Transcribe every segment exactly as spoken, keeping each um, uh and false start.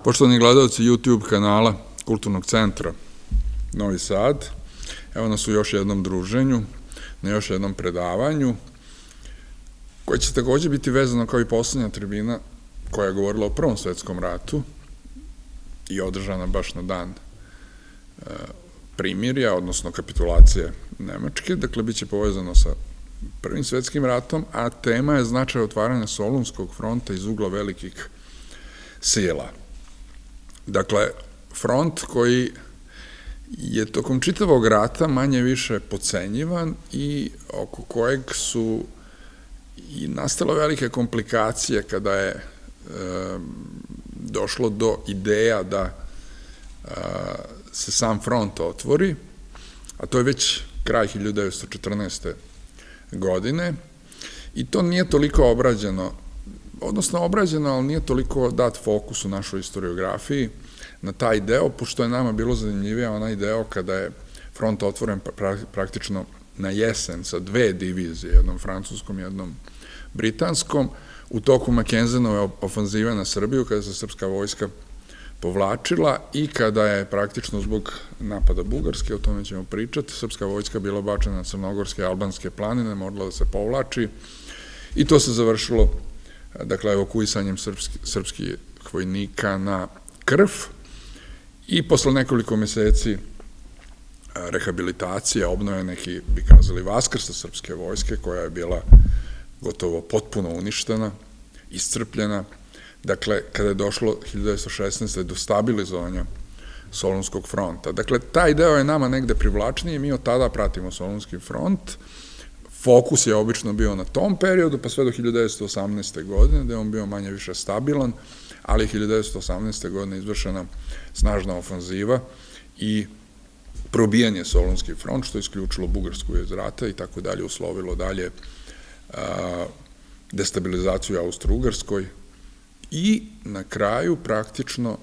Poštovani gledalci YouTube kanala Kulturnog centra Novi Sad, evo nas u još jednom druženju, na još jednom predavanju, koje će takođe biti vezano kao i poslednja tribina koja je govorila o Prvom svetskom ratu i održana baš na dan primirja, odnosno kapitulacije Nemačke, dakle, bit će povezano sa Prvim svetskim ratom, a tema je značaj otvaranja Solunskog fronta iz ugla velikih sila. Dakle, front koji je tokom čitavog rata manje više podcenjivan i oko kojeg su i nastale velike komplikacije kada je došlo do ideja da se sam front otvori, a to je već kraj hiljadu devetsto četrnaeste. godine, i to nije toliko obrađeno, odnosno obrađeno, ali nije toliko dat fokus u našoj historiografiji na taj deo, pošto je nama bilo zanimljivije onaj deo kada je front otvoren praktično na jesen sa dve divizije, jednom francuskom, jednom britanskom, u toku Makenzenove ofanzive na Srbiju, kada se srpska vojska povlačila i kada je praktično zbog napada Bugarske, o tome ćemo pričati, srpska vojska bila bačena na crnogorske i albanske planine, morala da se povlači i to se završilo, dakle, evakuisanjem srpskih vojnika na Krf i posle nekoliko meseci rehabilitacije, obnove neki, bi kazali, vaskrsa srpske vojske, koja je bila gotovo potpuno uništena, iscrpljena. Dakle, kada je došlo hiljadu devetsto šesnaeste. do stabilizovanja Solunskog fronta. Dakle, taj deo je nama negde privlačniji, mi od tada pratimo Solunski front, fokus je obično bio na tom periodu, pa sve do hiljadu devetsto osamnaeste. godine, da je on bio manje više stabilan, ali hiljadu devetsto osamnaeste. godine izvršena snažna ofanziva i probijanje Solunski front, što je isključilo Bugarsku iz rata i tako dalje, uslovilo dalje destabilizaciju Austro-Ugarskoj, i na kraju praktično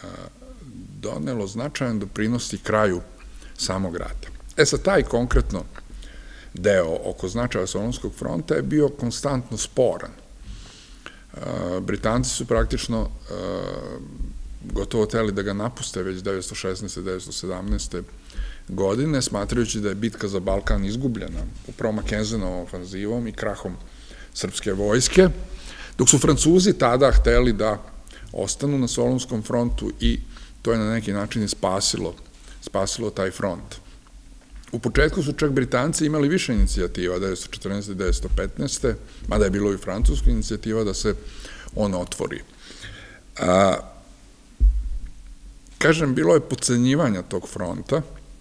donelo značajan doprinos i kraju samog rata. E sad, taj konkretno deo oko značaja Solunskog fronta je bio konstantno sporan. Britanci su praktično gotovo hteli da ga napuste već devetsto šesnaeste. devetsto sedamnaeste. godine, smatrajući da je bitka za Balkan izgubljena upravo Makenzenovom ofanzivom i krahom srpske vojske, dok su Francuzi tada hteli da ostanu na Solunskom frontu i to je na neki način i spasilo, spasilo taj front. U početku su čak Britanci imali više inicijativa, devetsto četrnaeste. devetsto petnaeste. mada je bilo i francuska inicijativa da se on otvori. Kažem, bilo je podcenjivanja tog fronta,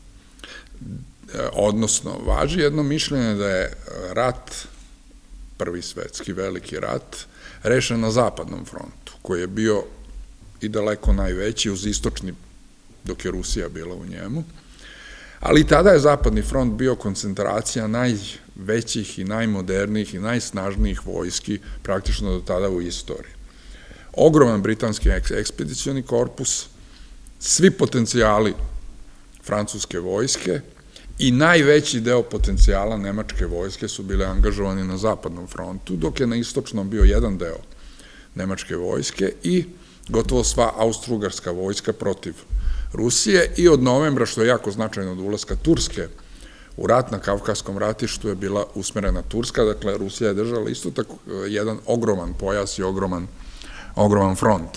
odnosno, važi jedno mišljenje da je rat, Prvi svetski veliki rat, rešen na zapadnom frontu, koji je bio i daleko najveći uz istočni, dok je Rusija bila u njemu, ali i tada je zapadni front bio koncentracija najvećih i najmodernijih i najsnažnijih vojski praktično do tada u istoriji. Ogroman britanski ekspedicioni korpus, svi potencijali francuske vojske i najveći deo potencijala nemačke vojske su bile angažovani na zapadnom frontu, dok je na istočnom bio jedan deo nemačke vojske i gotovo sva austro-ugarska vojska protiv Rusije i od novembra, što je jako značajno od ulaska Turske u rat na Kavkazskom ratištu, je bila usmerena Turska, dakle Rusija je držala isto tako jedan ogroman pojas i ogroman, ogroman front.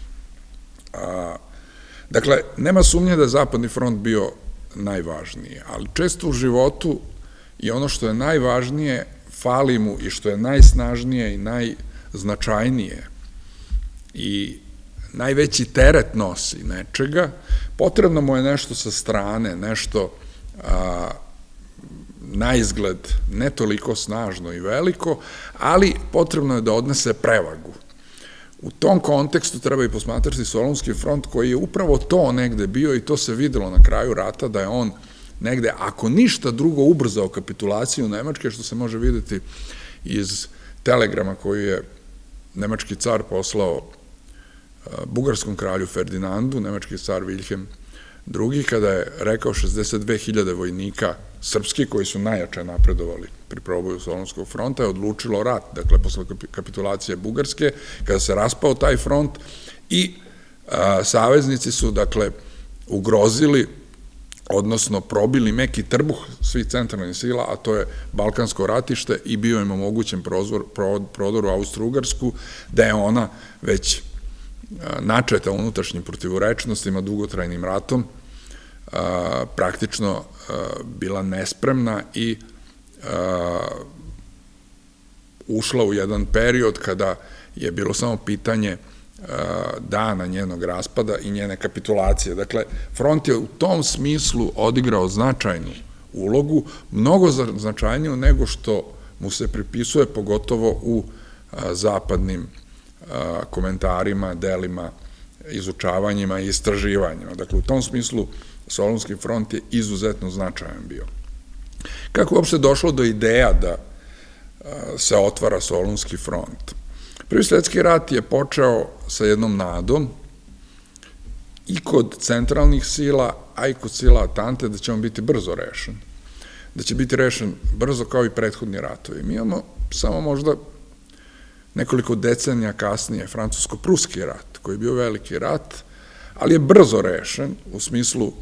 Dakle, nema sumnje da je zapadni front bio najvažnije, ali često u životu i ono što je najvažnije fali mu i što je najsnažnije i najznačajnije i najveći teret nosi nečega, potrebno mu je nešto sa strane, nešto na izgled ne toliko snažno i veliko, ali potrebno je da odnese prevagu. U tom kontekstu treba i posmatrati Solunski front, koji je upravo to negde bio i to se videlo na kraju rata, da je on negde, ako ništa drugo, ubrzao kapitulaciju Nemačke, što se može videti iz telegrama koju je nemački car poslao bugarskom kralju Ferdinandu, nemački car Wilhelm drugi, kada je rekao šezdeset dve hiljade vojnika srpski, koji su najjače napredovali pri proboju Solunskog fronta, je odlučilo rat, dakle, posle kapitulacije Bugarske, kada se raspao taj front i saveznici su, dakle, ugrozili, odnosno probili meki trbuh svih centralnih sila, a to je Balkansko ratište i bio im omogućen prodor u Austro-Ugarsku, da je ona već načeta unutrašnjim protivorečnostima, dugotrajnim ratom, praktično bila nespremna i ušla u jedan period kada je bilo samo pitanje dana njenog raspada i njene kapitulacije. Dakle, front je u tom smislu odigrao značajnu ulogu, mnogo značajniju nego što mu se pripisuje, pogotovo u zapadnim komentarima, delima, izučavanjima i istraživanjima. Dakle, u tom smislu Solunski front je izuzetno značajan bio. Kako je uopšte došlo do ideja da se otvara Solunski front? Prvi svetski rat je počeo sa jednom nadom i kod centralnih sila, a i kod sila Atante, da će on biti brzo rešen. Da će biti rešen brzo kao i prethodni ratovi. Mi imamo samo možda nekoliko decenija kasnije francusko-pruski rat, koji je bio veliki rat, ali je brzo rešen, u smislu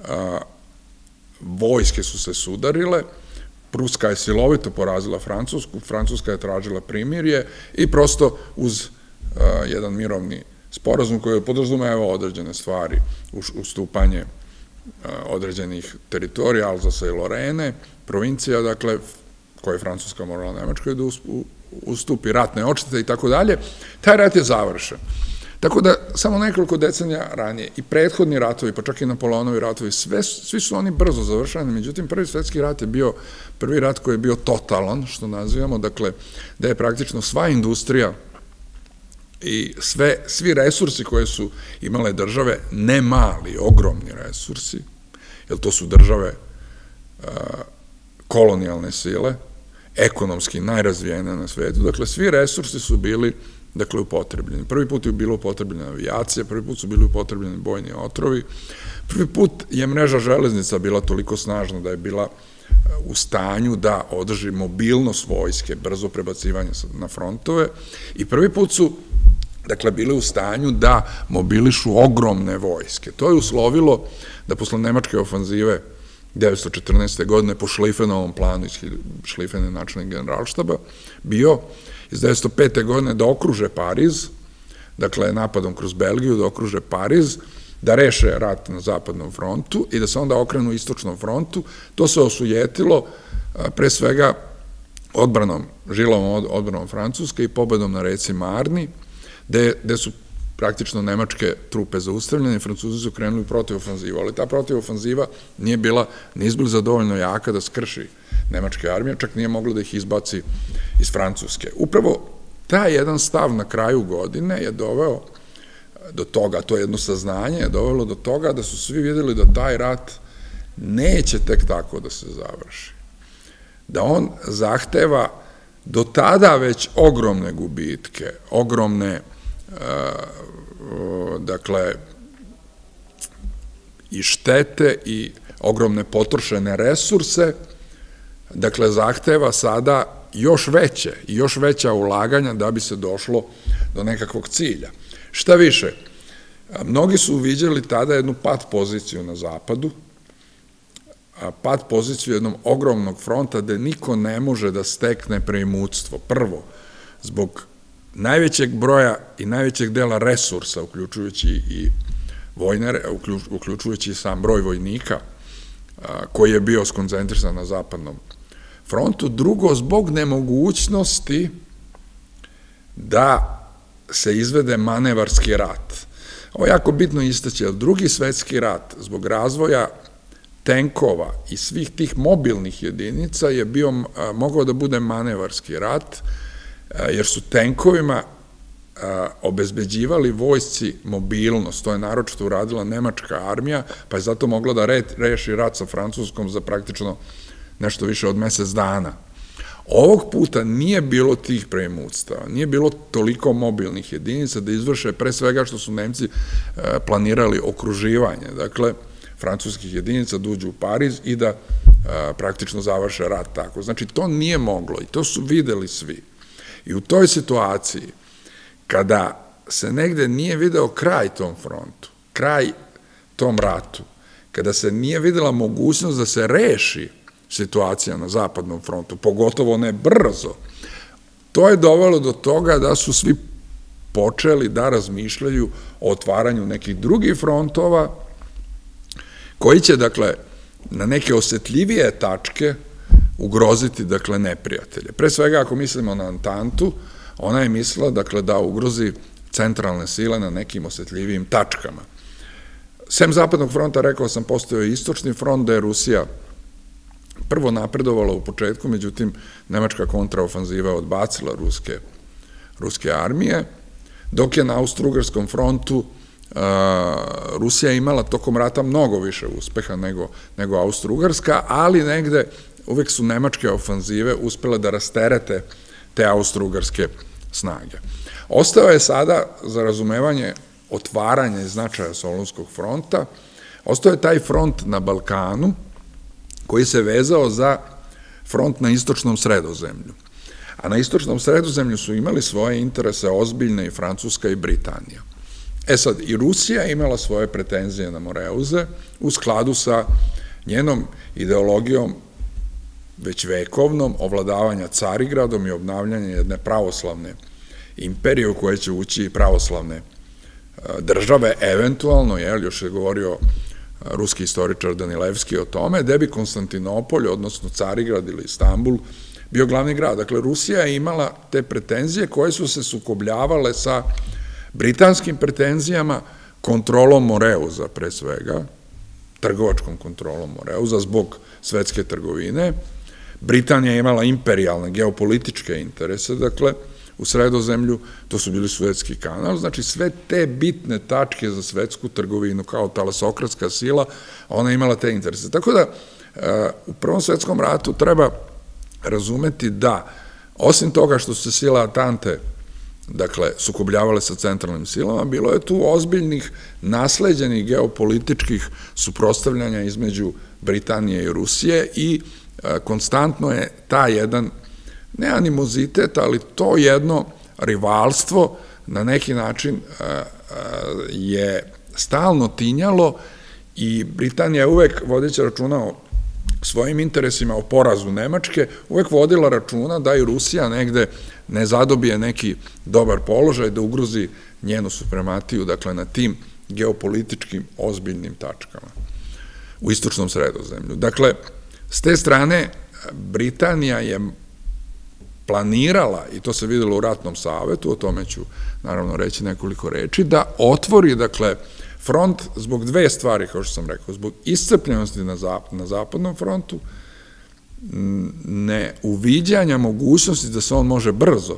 vojske su se sudarile, Pruska je silovito porazila Francusku, Francuska je tražila primirje i prosto uz jedan mirovni sporazum koji podrazumeva određene stvari, ustupanje određenih teritorija, Alzasa i Lorene, provincija, dakle, koje je Francuska morala Nemačkoj da ustupi, ratne odštete i tako dalje, taj rat je završen. Tako da, samo nekoliko decenija ranije, i prethodni ratovi, pa čak i Napoleonovi ratovi, svi su oni brzo završeni, međutim, prvi svetski rat je bio prvi rat koji je bio totalan, što nazivamo, dakle, da je praktično sva industrija i svi resursi koje su imale države, ne mali, ogromni resursi, jer to su države kolonijalne sile, ekonomski najrazvijene na svetu, dakle, svi resursi su bili dakle, upotrebljeni. Prvi put je bilo upotrebljena avijacija, prvi put su bili upotrebljeni bojni otrovi, prvi put je mreža železnica bila toliko snažna da je bila u stanju da održi mobilnost vojske, brzo prebacivanje na frontove i prvi put su, dakle, bili u stanju da mobilišu ogromne vojske. To je uslovilo da posle nemačke ofanzive devetsto četrnaeste. godine po Šlifenovom planu iz Šlifene načelnik generalštaba bio iz devetsto pete. godine da okruže Pariz, dakle napadom kroz Belgiju da okruže Pariz, da reše rat na zapadnom frontu i da se onda okrenu istočnom frontu. To se osujetilo pre svega odbranom, žilavom odbranom Francuske i pobedom na reci Marni, gde su praktično nemačke trupe zaustavljene i Francuzi su krenuli protivofanzivu, ali ta protivofanziva nije bila ni izbliza dovoljno jaka da skrši nemačke armije, čak nije mogla da ih izbaci iz Francuske. Upravo taj jedan stav na kraju godine je doveo do toga, to je jedno saznanje, je dovelo do toga da su svi vidjeli da taj rat neće tek tako da se završi. Da on zahteva do tada već ogromne gubitke, ogromne dakle i štete i ogromne potrošene resurse, dakle zahteva sada još veće i još veća ulaganja da bi se došlo do nekakvog cilja. Šta više, mnogi su uviđali tada jednu pad poziciju na zapadu, pad poziciju jednog ogromnog fronta gde niko ne može da stekne preimutstvo. Prvo, zbog najvećeg broja i najvećeg dela resursa, uključujući i vojne, uključujući i sam broj vojnika koji je bio skoncentrisan na zapadnom frontu. Drugo, zbog nemogućnosti da se izvede manevarski rat. Ovo je jako bitno istaći, jer drugi svetski rat, zbog razvoja tenkova i svih tih mobilnih jedinica, je bio, mogao da bude manevarski rat, jer su tenkovima obezbeđivali vojsci mobilnost, to je naročito uradila nemačka armija, pa je zato mogla da reši rat sa Francuskom za praktično nešto više od mesec dana. Ovog puta nije bilo tih preimutstava, nije bilo toliko mobilnih jedinica da izvrše pre svega što su Nemci planirali okruživanje, dakle, francuskih jedinica da uđu u Pariz i da praktično završe rat tako. Znači, to nije moglo i to su videli svi. I u toj situaciji, kada se negde nije video kraj tom frontu, kraj tom ratu, kada se nije videla mogućnost da se reši situacija na zapadnom frontu, pogotovo ne brzo, to je dovelo do toga da su svi počeli da razmišljaju o otvaranju nekih drugih frontova, koji će, dakle, na neke osetljivije tačke ugroziti, dakle, neprijatelje. Pre svega, ako mislimo na Antantu, ona je mislila, dakle, da ugrozi centralne sile na nekim osetljivijim tačkama. Sem zapadnog fronta, rekao sam, postojao je istočni front, da je Rusija prvo napredovala u početku, međutim, nemačka kontraofanziva odbacila ruske, ruske armije, dok je na Austro-Ugarskom frontu Rusija imala tokom rata mnogo više uspeha nego, nego Austro-Ugarska, ali negde uvek su nemačke ofanzive uspele da rasterete te Austro-Ugarske snage. Ostao je sada, za razumevanje otvaranja i značaja Solunskog fronta, ostao je taj front na Balkanu, koji se vezao za front na istočnom Sredozemlju. A na istočnom Sredozemlju su imali svoje interese ozbiljne i Francuska i Britanija. E sad, i Rusija je imala svoje pretenzije na Moreuze u skladu sa njenom ideologijom već vekovnom ovladavanja Carigradom i obnavljanja jedne pravoslavne imperije u koje će ući i pravoslavne države, eventualno, jel, još je govorio ruski istoričar Danilevski o tome, gde bi Konstantinopolj, odnosno Carigrad ili Istanbul, bio glavni grad. Dakle, Rusija je imala te pretenzije koje su se sukobljavale sa britanskim pretenzijama, kontrolom Moreuza pre svega, trgovačkom kontrolom Moreuza zbog svetske trgovine. Britanija je imala imperijalne geopolitičke interese, dakle, u Sredozemlju, to su bili Suetski kanal, znači sve te bitne tačke za svetsku trgovinu kao talasokratska sila, ona je imala te interese. Tako da, u Prvom svetskom ratu treba razumeti da, osim toga što su se sile Atante, dakle, sukobljavale sa centralnim silama, bilo je tu ozbiljnih nasleđenih geopolitičkih suprotstavljanja između Britanije i Rusije i konstantno je ta jedan, ne animozitet, ali to jedno rivalstvo na neki način je stalno tinjalo i Britanija je uvek, vodeći računa o svojim interesima, o porazu Nemačke, uvek vodila računa da i Rusija negde ne zadobije neki dobar položaj, da ugrozi njenu suprematiju, dakle, na tim geopolitičkim ozbiljnim tačkama u istočnom Sredozemlju. Dakle, s te strane, Britanija je planirala, i to se videlo u ratnom savetu, o tome ću naravno reći nekoliko reči, da otvori, dakle, front zbog dve stvari, kao što sam rekao, zbog iscrpljenosti na zapadnom frontu, ne uviđanja mogućnosti da se on može brzo,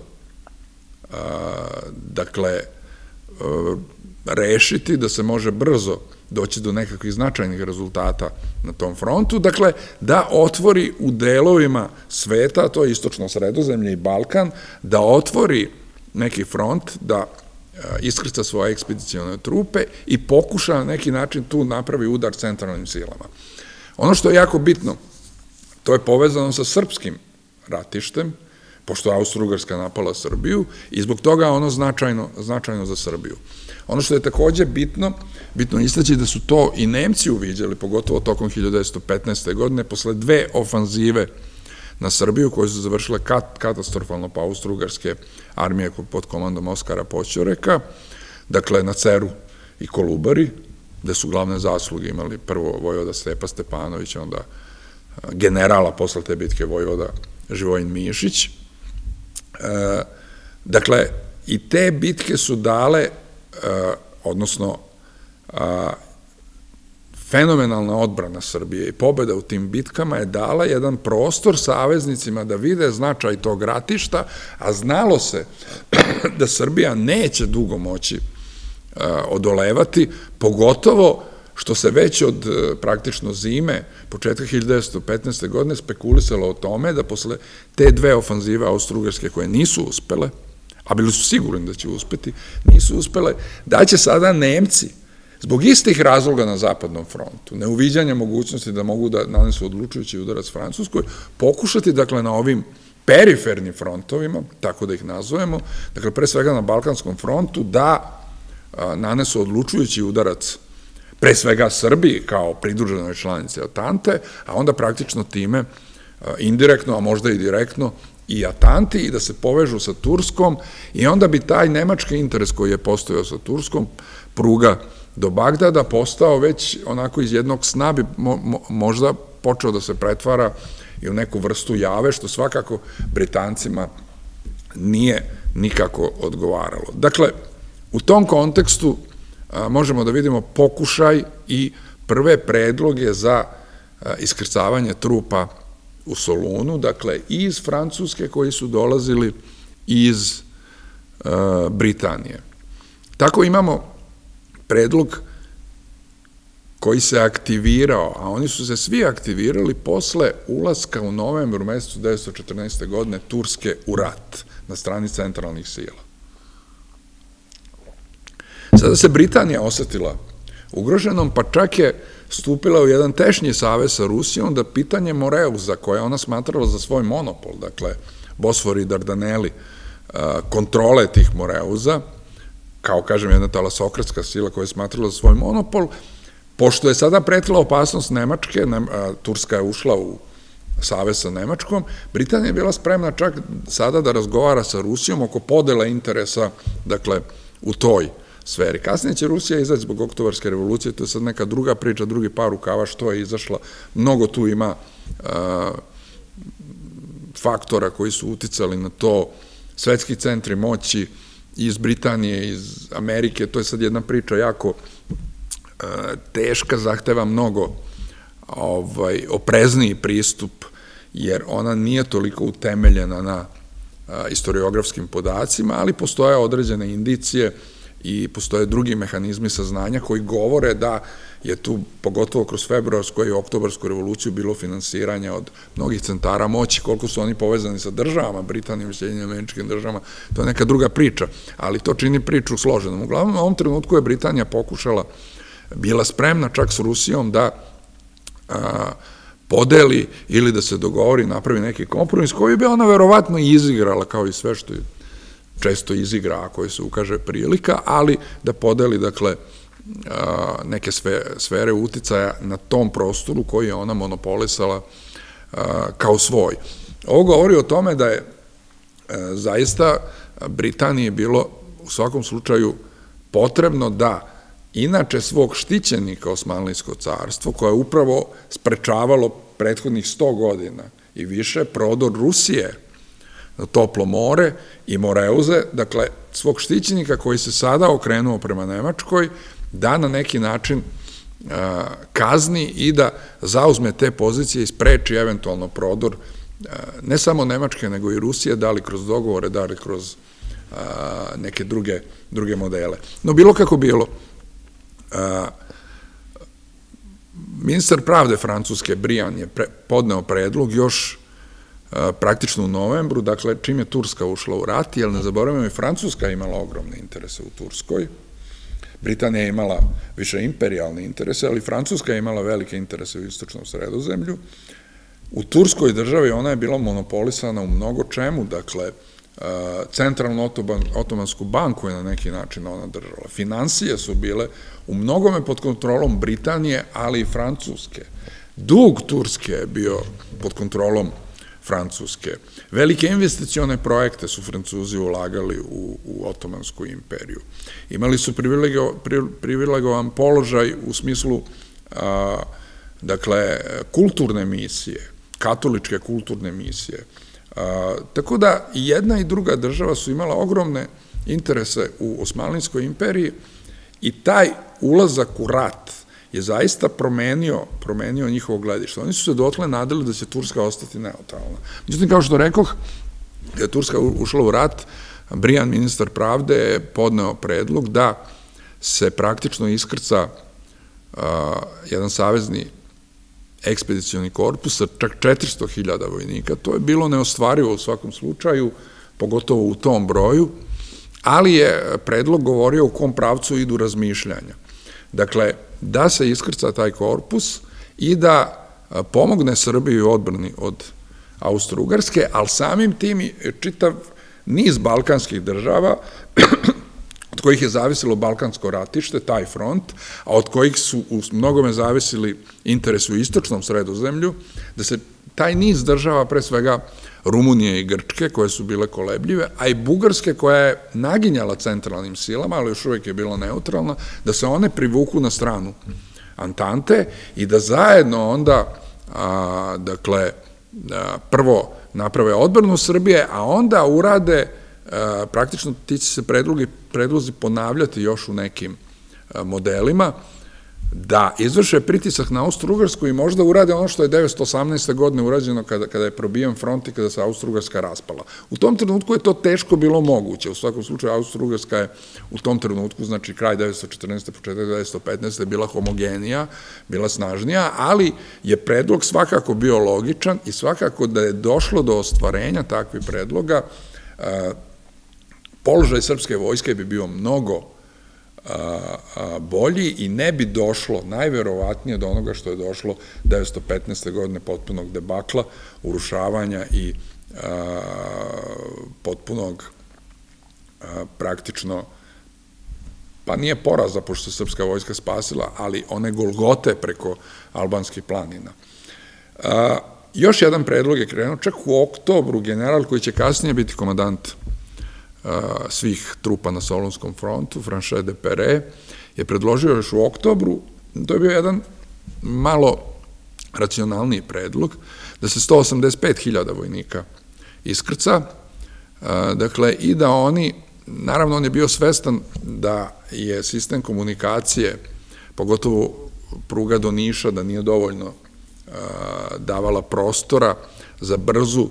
dakle, rešiti, da se može brzo doći do nekakvih značajnih rezultata na tom frontu, dakle, da otvori u delovima sveta, to je istočno Sredozemlje i Balkan, da otvori neki front, da iskrca svoje ekspedicione trupe i pokuša na neki način tu napravi udar centralnim silama. Ono što je jako bitno, to je povezano sa srpskim ratištem, pošto je Austro-Ugarska napala Srbiju i zbog toga ono značajno za Srbiju. Ono što je takođe bitno, bitno istaći da su to i Nemci uviđali, pogotovo tokom hiljadu devetsto petnaeste. godine, posle dve ofanzive na Srbiju, koje su završile katastrofalno po Austro-Ugarske armije pod komandom Oskara Poćoreka, dakle na Ceru i Kolubari, gde su glavne zasluge imali prvo vojvoda Stepa Stepanović, onda generala posle te bitke vojvoda Živojin Mišić. Dakle, i te bitke su dale, odnosno fenomenalna odbrana Srbije i pobeda u tim bitkama je dala jedan prostor saveznicima da vide značaj tog ratišta, a znalo se da Srbija neće dugo moći odolevati, pogotovo što se već od praktično zime, početka hiljadu devetsto petnaeste. godine, spekulisalo o tome da posle te dve ofanzive Austro-Ugarske koje nisu uspele, a bili su sigurni da će uspeti, nisu uspele, da će sada Nemci, zbog istih razloga na zapadnom frontu, neuviđanja mogućnosti da mogu da nanesu odlučujući udarac Francuskoj, pokušati, dakle, na ovim perifernim frontovima, tako da ih nazovemo, dakle, pre svega na Balkanskom frontu, da nanesu odlučujući udarac pre svega Srbiji kao pridruženoj članici Atante, a onda praktično time indirektno, a možda i direktno, i Atanti, i da se povežu sa Turskom, i onda bi taj nemački interes koji je postojao sa Turskom, pruga do Bagdada, postao već onako iz jednog sna bi možda počeo da se pretvara i u neku vrstu jave, što svakako Britancima nije nikako odgovaralo. Dakle, u tom kontekstu možemo da vidimo pokušaj i prve predloge za iskrcavanje trupa u Solunu, dakle, i iz Francuske koji su dolazili iz Britanije. Tako imamo predlog koji se aktivirao, a oni su se svi aktivirali posle ulaska u novembru mesecu devetsto četrnaeste. godine Turske u rat na strani centralnih sila. Sada se Britanija osetila ugroženom, pa čak je stupila u jedan tešnji savez sa Rusijom da pitanje Moreuza, koje ona smatrala za svoj monopol, dakle, Bosfor i Dardaneli, kontrole tih Moreuza, kao, kažem, jedna talasokratska sila koja je smatrala za svoj monopol, pošto je sada pretila opasnost Nemačke, Turska je ušla u savez sa Nemačkom, Britanija je bila spremna čak sada da razgovara sa Rusijom oko podela interesa, dakle, u toj sferi. Kasnije će Rusija izaći zbog oktobarske revolucije, to je sad neka druga priča, drugi par rukava što je izašla. Mnogo tu ima faktora koji su uticali na to, svetski centri moći iz Britanije, iz Amerike, to je sad jedna priča jako teška, zahteva mnogo oprezniji pristup, jer ona nije toliko utemeljena na istoriografskim podacima, ali postoje određene indicije i postoje drugi mehanizmi saznanja koji govore da je tu, pogotovo kroz februarsku i oktobarsku revoluciju, bilo finansiranja od mnogih centara moći. Koliko su oni povezani sa državama, Britanijom i Sjedinjenim Američkim Državama, to je neka druga priča, ali to čini priču složenom. Uglavnom, u ovom trenutku je Britanija pokušala, bila spremna čak s Rusijom da podeli ili da se dogovori, napravi neki kompromis koji bi ona verovatno izigrala, kao i sve što je često izigra ako je se ukaže prilika, ali da podeli, dakle, neke sfere uticaja na tom prostoru koji je ona monopolisala kao svoj. Ovo govori o tome da je zaista Britaniji bilo u svakom slučaju potrebno da inače svog štićenika Osmanlijsko carstvo, koje je upravo sprečavalo prethodnih sto godina i više prodor Rusije na toplo more i Moreuze, dakle, svog štićenika koji se sada okrenuo prema Nemačkoj, da na neki način kazni i da zauzme te pozicije i spreči eventualno prodor ne samo Nemačke, nego i Rusije, da li kroz dogovore, da li kroz neke druge modele. No, bilo kako bilo, ministar pravde Francuske, Briand, je podneo predlog još praktično u novembru, dakle, čim je Turska ušla u rat, jer ne zaboravimo i Francuska je imala ogromne interese u Turskoj, Britanija je imala više imperijalne interese, ali Francuska je imala velike interese u istočnom Sredozemlju. U Turskoj državi ona je bila monopolisana u mnogo čemu, dakle, centralnu otomansku banku je na neki način ona držala. Finansije su bile u mnogome pod kontrolom Britanije, ali i Francuske. Dug Turske je bio pod kontrolom Francuske. Velike investicione projekte su Francuzi ulagali u Otomansku imperiju. Imali su privilegovan položaj u smislu, dakle, kulturne misije, katoličke kulturne misije. Tako da i jedna i druga država su imala ogromne interese u Osmanlijskoj imperiji i taj ulazak u rat je zaista promenio, promenio njihovo gledište. Oni su se dotle nadali da će Turska ostati neutralna. Međutim, kao što rekoh, kada je Turska ušla u rat, Briand, ministar pravde, je podneo predlog da se praktično iskrca jedan savezni ekspedicioni korpus sa čak četiristo hiljada vojnika. To je bilo neostvarivo u svakom slučaju, pogotovo u tom broju, ali je predlog govorio u kom pravcu idu razmišljanja. Dakle, da se iskrca taj korpus i da pomogne Srbiji u odbrani od Austro-Ugarske, ali samim tim čitav niz balkanskih država, od kojih je zavisilo balkansko ratište, taj front, a od kojih su u mnogome zavisili interes u istočnom Sredozemlju, da se taj niz država, pre svega Rumunije i Grčke, koje su bile kolebljive, a i Bugarske, koja je naginjala centralnim silama, ali još uvek je bila neutralna, da se one privuku na stranu Antante i da zajedno onda, dakle, prvo naprave odbranu Srbije, a onda urade, praktično ti će se predlozi ponavljati još u nekim modelima, da izvrše pritisak na Austro-Ugarsku i možda urade ono što je devetsto osamnaeste. godine urađeno kada je probijen front i kada se Austro-Ugarska raspala. U tom trenutku je to teško bilo moguće. U svakom slučaju Austro-Ugarska je u tom trenutku, znači kraj devetsto četrnaeste. početak devetsto petnaeste. bila homogenija, bila snažnija, ali je predlog svakako bio logičan i svakako da je došlo do ostvarenja takvih predloga, položaj srpske vojske bi bio mnogo bolji i ne bi došlo najverovatnije do onoga što je došlo devetsto petnaeste. godine potpunog debakla, urušavanja i potpunog praktično, pa nije poraza, pošto se srpska vojska spasila, ali one golgote preko albanskih planina. Još jedan predlog je krenuo, čak u oktobru general koji će kasnije biti komandant svih trupa na Solunskom frontu, Franchet de Pere, je predložio još u oktobru, to je bio jedan malo racionalniji predlog, da se sto osamdeset pet hiljada vojnika iskrca, dakle, i da oni, naravno on je bio svestan da je sistem komunikacije, pogotovo pruga do Niša, da nije dovoljno davala prostora za brzu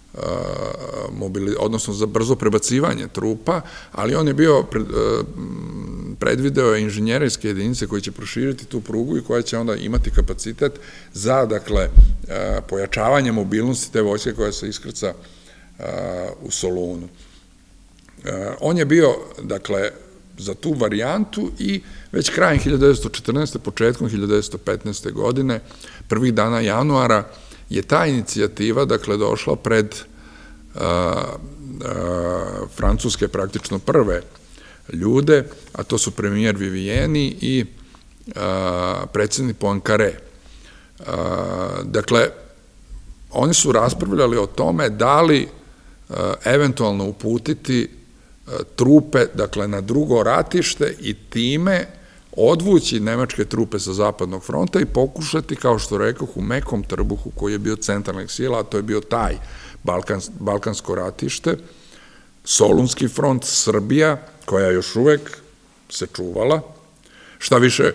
odnosno za brzo prebacivanje trupa, ali on je bio predvideo inženjerijske jedinice koje će proširiti tu prugu i koja će onda imati kapacitet za, dakle, pojačavanje mobilnosti te vojske koja se iskrca u Solunu. On je bio, dakle, za tu varijantu i već krajem hiljadu devetsto četrnaeste. početkom hiljadu devetsto petnaeste. godine, prvih dana januara, je ta inicijativa, dakle, došla pred francuske praktično prve ljude, a to su premijer Vivieni i predsjednik Poincaré. Dakle, oni su raspravljali o tome da li eventualno uputiti trupe, dakle, na drugo ratište i time odvući nemačke trupe sa zapadnog fronta i pokušati, kao što rekoh, u mekom trbuhu koji je bio centralnih sila, a to je bio taj balkansko ratište, Solunski front, Srbija, koja još uvek se čuvala, šta više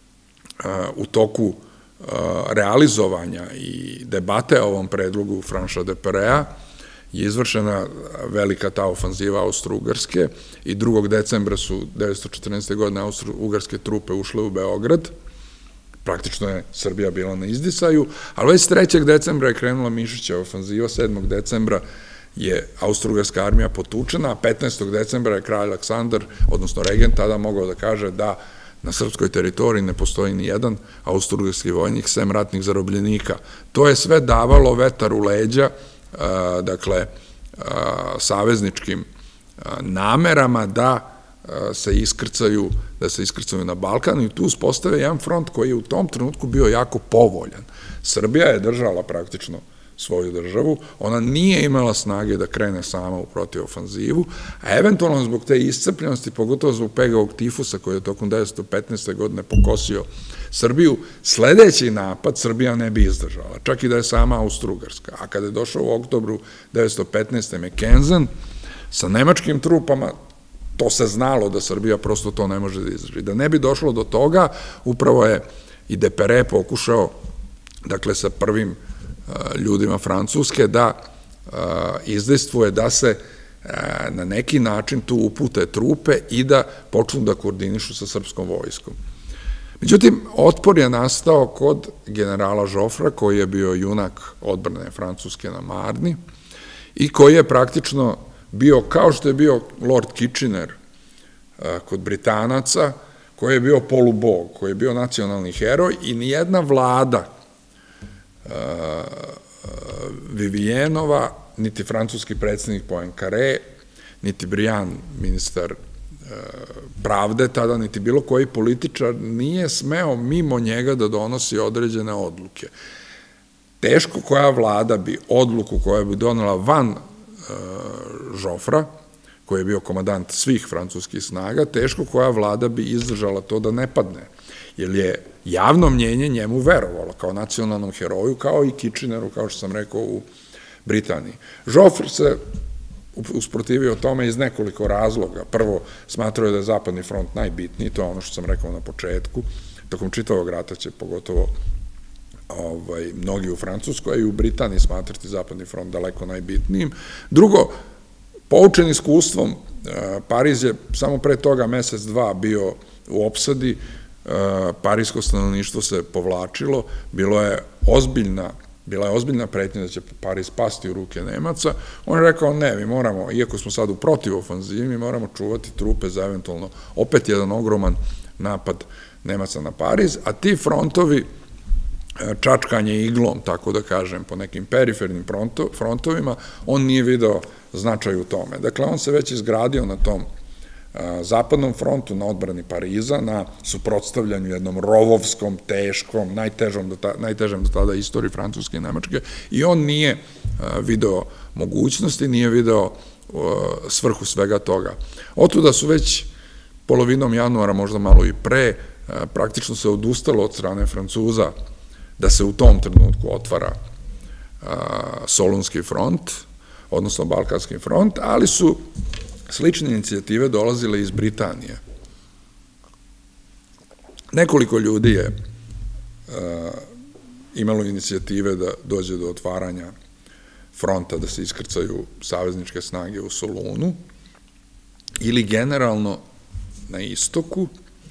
u toku realizovanja i debate o ovom predlogu Francha de Perea je izvršena velika ta ofanziva Austro-Ugarske i drugog decembra su devetsto četrnaeste. godine Austro-Ugarske trupe ušle u Beograd, praktično je Srbija bila na izdisaju, ali već trećeg decembra je krenula Mišićeva ofanziva, sedmog decembra je Austro-Ugarska armija potučena, a petnaestog decembra je kralj Aleksandar, odnosno regent, tada mogao da kaže da na srpskoj teritoriji ne postoji ni jedan austro-ugarski vojnik, sem ratnih zarobljenika. To je sve davalo vetar u leđa, dakle, savezničkim namerama da se iskrcaju, da se iskrcaju na Balkanu i tu uspostave jedan front koji je u tom trenutku bio jako povoljan. Srbija je držala praktično svoju državu, ona nije imala snage da krene sama u protivofanzivu, a eventualno zbog te iscrpljenosti, pogotovo zbog pegavog tifusa koji je tokom devetsto petnaeste. godine pokosio Srbiju, sledeći napad Srbija ne bi izdržala, čak i da je sama Austro-Ugarska. A kada je došao u oktobru devetsto petnaeste. Mackensen sa nemačkim trupama, to se znalo da Srbija prosto to ne može da izdrži. Da ne bi došlo do toga, upravo je i de Pere pokušao, dakle, sa prvim ljudima Francuske, da izdejstvuje da se na neki način tu upute trupe i da počnu da koordinišu sa srpskom vojskom. Međutim, otpor je nastao kod generala Žofra, koji je bio junak odbrane Francuske na Marni i koji je praktično bio, kao što je bio Lord Kitchener kod Britanaca, koji je bio polubog, koji je bio nacionalni heroj i nijedna vlada Vivienova, niti francuski predsjednik Poincaré, niti Briand, ministar pravde tada, niti bilo koji političar nije smeo mimo njega da donosi određene odluke. Teško koja vlada bi odluku koja bi donela van Žofra, koji je bio komandant svih francuskih snaga, teško koja vlada bi izdržala to da ne padne, jer je javno mnjenje njemu verovalo kao nacionalnom heroju, kao i Kitcheneru, kao što sam rekao, u Britaniji. Žofr se usprotivio tome iz nekoliko razloga. Prvo, smatrao je da je Zapadni front najbitniji, to je ono što sam rekao na početku, tokom čitavog rata će pogotovo mnogi u Francuskoj, a i u Britaniji smatrati Zapadni front daleko najbitnijim. Drugo, poučen iskustvom, Pariz je samo pre toga mesec, dva bio u opsadi, parijsko stanovništvo se povlačilo, bilo je ozbiljna bila je ozbiljna pretnja da će Pariz pasti u ruke Nemaca. On je rekao, ne, mi moramo, iako smo sad u protivofanzivi, mi moramo čuvati trupe za eventualno opet jedan ogroman napad Nemaca na Pariz, a ti frontovi, čačkanje iglom, tako da kažem, po nekim perifernim frontovima, on nije video značaj u tome. Dakle, on se već izgradio na tom Zapadnom frontu, na odbrani Pariza, na suprotstavljanju jednom rovovskom, teškom, najtežem do tada istoriji Francuske i Nemačke, i on nije video mogućnosti, nije video svrhu svega toga. Otuda su već polovinom januara, možda malo i pre, praktično se odustalo od strane Francuza da se u tom trenutku otvara Solunski front, odnosno Balkanski front, ali su slične inicijative dolazile iz Britanije. Nekoliko ljudi je imalo inicijative da dođe do otvaranja fronta, da se iskrcaju savezničke snage u Solunu, ili generalno na istoku.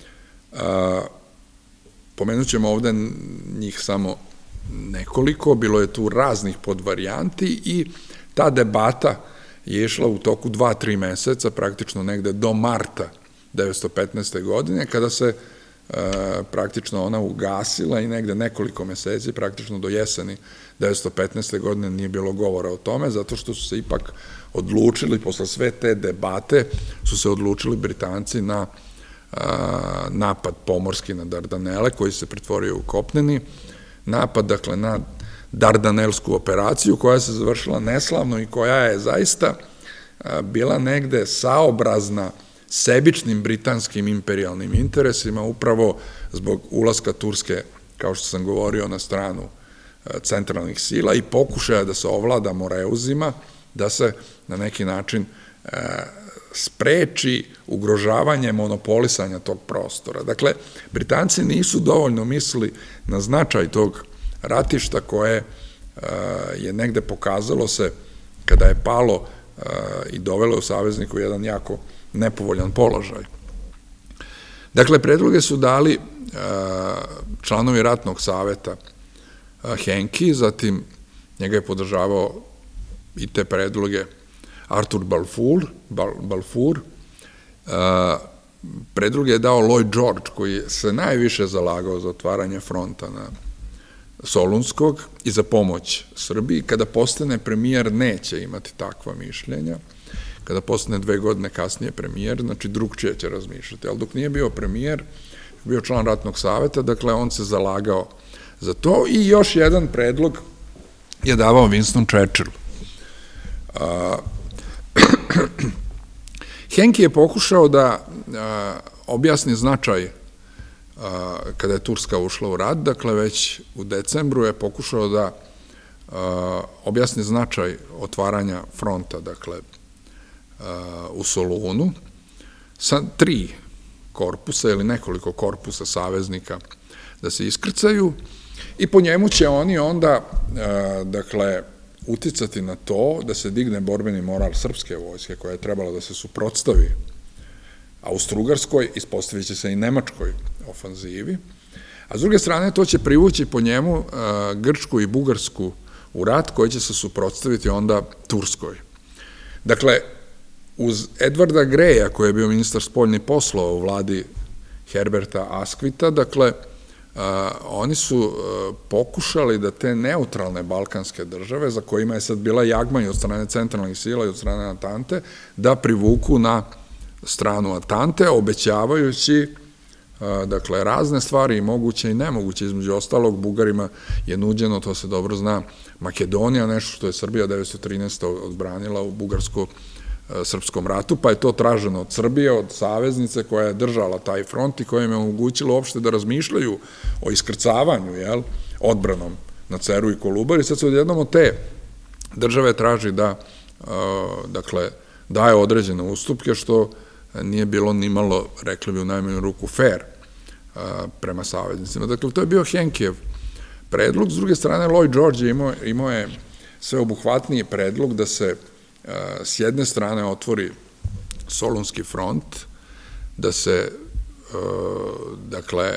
Pomenut ćemo ovde njih samo nekoliko, bilo je tu raznih podvarijanti i ta debata je išla u toku dva, tri meseca, praktično negde do marta devetsto petnaeste. godine, kada se praktično ona ugasila i negde nekoliko meseci, praktično do jeseni devetsto petnaeste. godine nije bilo govora o tome, zato što su se ipak odlučili, posle sve te debate, su se odlučili Britanci na napad pomorski na Dardanele, koji se pretvorio u kopneni, napad, dakle, na Dardanelsku operaciju, koja se završila neslavno i koja je zaista bila negde saobrazna sebičnim britanskim imperijalnim interesima, upravo zbog ulaska Turske, kao što sam govorio, na stranu centralnih sila i pokušaja da se ovlada Moreuzima, da se na neki način spreči ugrožavanje monopolisanja tog prostora. Dakle, Britanci nisu dovoljno mislili na značaj tog ratišta koje je negde pokazalo se, kada je palo i dovelo u savezniku jedan jako nepovoljan položaj. Dakle, predloge su dali članovi ratnog saveta Henki, zatim njega je podržavao i te predloge Arthur Balfour, Balfour, predloge je dao Lloyd George, koji se najviše zalagao za otvaranje fronta na Solunskog i za pomoć Srbiji. Kada postane premijer, neće imati takva mišljenja. Kada postane dve godine kasnije premijer, znači drugčije će razmišljati. Ali dok nije bio premijer, bio član ratnog saveta, dakle on se zalagao za to i još jedan predlog je davao Winston Churchill. Henki je pokušao da objasni značaj kada je Turska ušla u rat, dakle već u decembru je pokušao da objasni značaj otvaranja fronta, dakle u Solunu, sa tri korpusa ili nekoliko korpusa saveznika da se iskrcaju i po njemu će oni onda, dakle, uticati na to da se digne borbeni moral srpske vojske koja je trebala da se suprotstavi Austro-Ugarskoj, ispostavit će se i Nemačkoj ofanzivi, a s druge strane to će privući po njemu Grčku i Bugarsku u rat koji će se suprotstaviti onda Turskoj. Dakle, uz Edvarda Greja, koji je bio ministar spoljnih poslova u vladi Herberta Asquita, dakle, oni su pokušali da te neutralne balkanske države, za kojima je sad bila jagma i od strane centralnih sila i od strane Atante, da privuku na stranu Atante, obećavajući dakle, razne stvari i moguće i nemoguće. Između ostalog, Bugarima je nuđeno, to se dobro zna, Makedonija, nešto što je Srbija devetsto trinaeste. odbranila u bugarsko-srpskom ratu, pa je to traženo od Srbije, od saveznice koja je držala taj front i koja im je omogućila uopšte da razmišljaju o iskrcavanju, jel, odbranom na Ceru i Kolubari. Sad se odjednom od te države traži da, dakle, daje određene ustupke, što nije bilo nimalo, rekli bi u najmanju ruku, fair prema saveznicima. Dakle, to je bio Henkijev predlog. S druge strane, Lloyd George imao je sveobuhvatniji predlog da se s jedne strane otvori Solunski front, da se, dakle,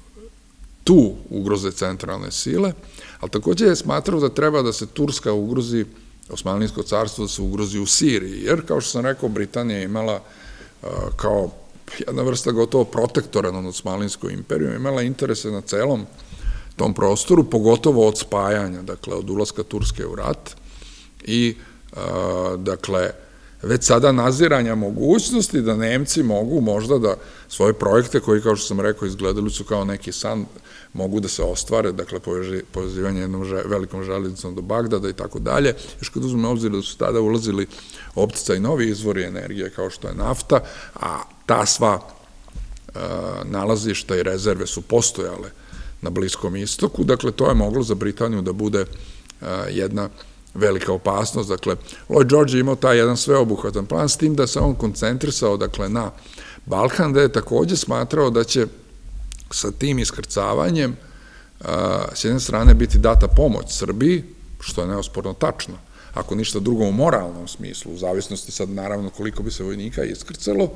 tu ugroze centralne sile, ali takođe je smatrao da treba da se Turska ugrozi, Osmanlijsko carstvo da se ugrozi u Siriji, jer, kao što sam rekao, Britanija je imala kao jedna vrsta gotovo protektora nad Osmanlijskom imperijom, imala interese na celom tom prostoru, pogotovo od spajanja, dakle, od ulaska Turske u rat i, dakle, već sada naziranja mogućnosti da Nemci mogu možda da svoje projekte, koji, kao što sam rekao, izgledali su kao neki san, mogu da se ostvare, dakle, povezivanje jednom velikom železnicom do Bagdada i tako dalje, još kad uzmemo obzir da su tada ulazili opticaj novi izvori energije, kao što je nafta, a ta sva nalazišta i rezerve su postojale na Bliskom istoku, dakle, to je moglo za Britaniju da bude jedna velika opasnost. Dakle, Lloyd George je imao taj jedan sveobuhvatan plan, s tim da se on koncentrisao, dakle, na Balkan, da je takođe smatrao da će sa tim iskrcavanjem s jedne strane biti data pomoć Srbiji, što je neosporno tačno, ako ništa drugo u moralnom smislu, u zavisnosti sad naravno koliko bi se vojnika iskrcalo,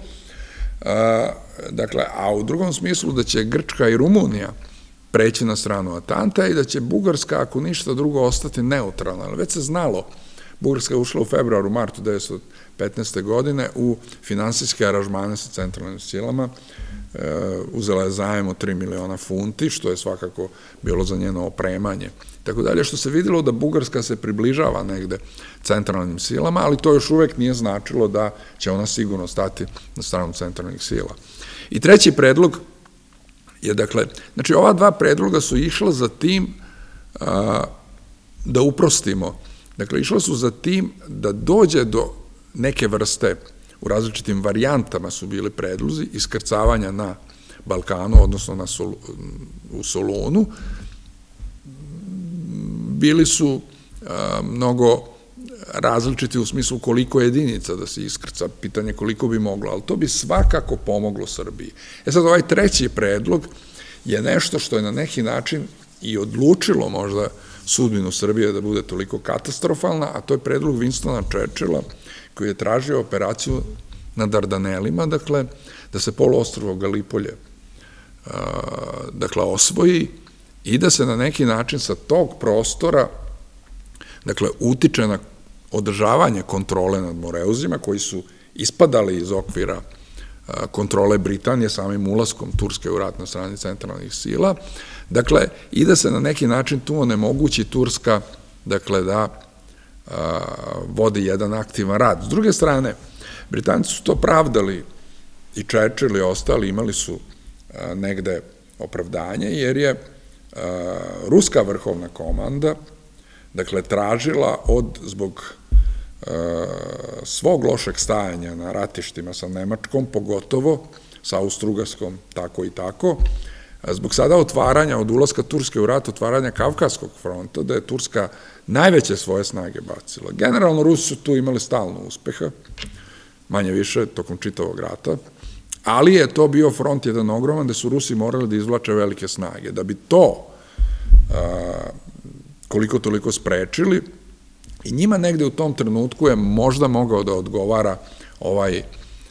dakle, a u drugom smislu da će Grčka i Rumunija preći na stranu Atanta i da će Bugarska, ako ništa drugo, ostati neutralna. Ali već se znalo, Bugarska je ušla u februaru, martu devetsto petnaeste. godine u finansijske aranžmane sa centralnim silama, uzela je zajem od tri miliona funti, što je svakako bilo za njeno opremanje. Tako dalje, što se videlo da Bugarska se približava negde centralnim silama, ali to još uvek nije značilo da će ona sigurno stati na stranu centralnih sila. I treći predlog je, dakle, znači ova dva predloga su išla za tim da uprostimo, dakle, išla su za tim da dođe do neke vrste, u različitim varijantama su bili predlozi, iskrcavanja na Balkanu, odnosno u Solunu. Bili su mnogo različiti u smislu koliko jedinica da se iskrca, pitanje koliko bi moglo, ali to bi svakako pomoglo Srbiji. E sad, ovaj treći predlog je nešto što je na neki način i odlučilo možda sudbinu Srbije da bude toliko katastrofalna, a to je predlog Winstona Churchilla, koji je tražio operaciju na Dardanelima, dakle, da se poluostrvo Galipolje, dakle, osvoji i da se na neki način sa tog prostora, dakle, utiče na održavanje kontrole nad Moreuzima, koji su ispadali iz okvira kontrole Britanije samim ulaskom Turske u rat na strani centralnih sila, dakle, i da se na neki način tu onemogući Turska, dakle, da vodi jedan aktivan rad. S druge strane, Britanci su to pravdali i Churchill i ostali imali su negde opravdanje, jer je ruska vrhovna komanda, dakle, tražila od, zbog svog lošeg stajanja na ratištima sa Nemačkom, pogotovo sa Austrougarskom, tako i tako, zbog sada otvaranja, od ulaska Turske u rat, otvaranja Kavkaskog fronta, da je Turska najveće svoje snage bacila. Generalno, Rusi su tu imali stalno uspeha, manje više, tokom čitavog rata, ali je to bio front jedan ogroman, gde su Rusi morali da izvlače velike snage. Da bi to koliko toliko sprečili, i njima negde u tom trenutku je možda mogao da odgovara ovaj,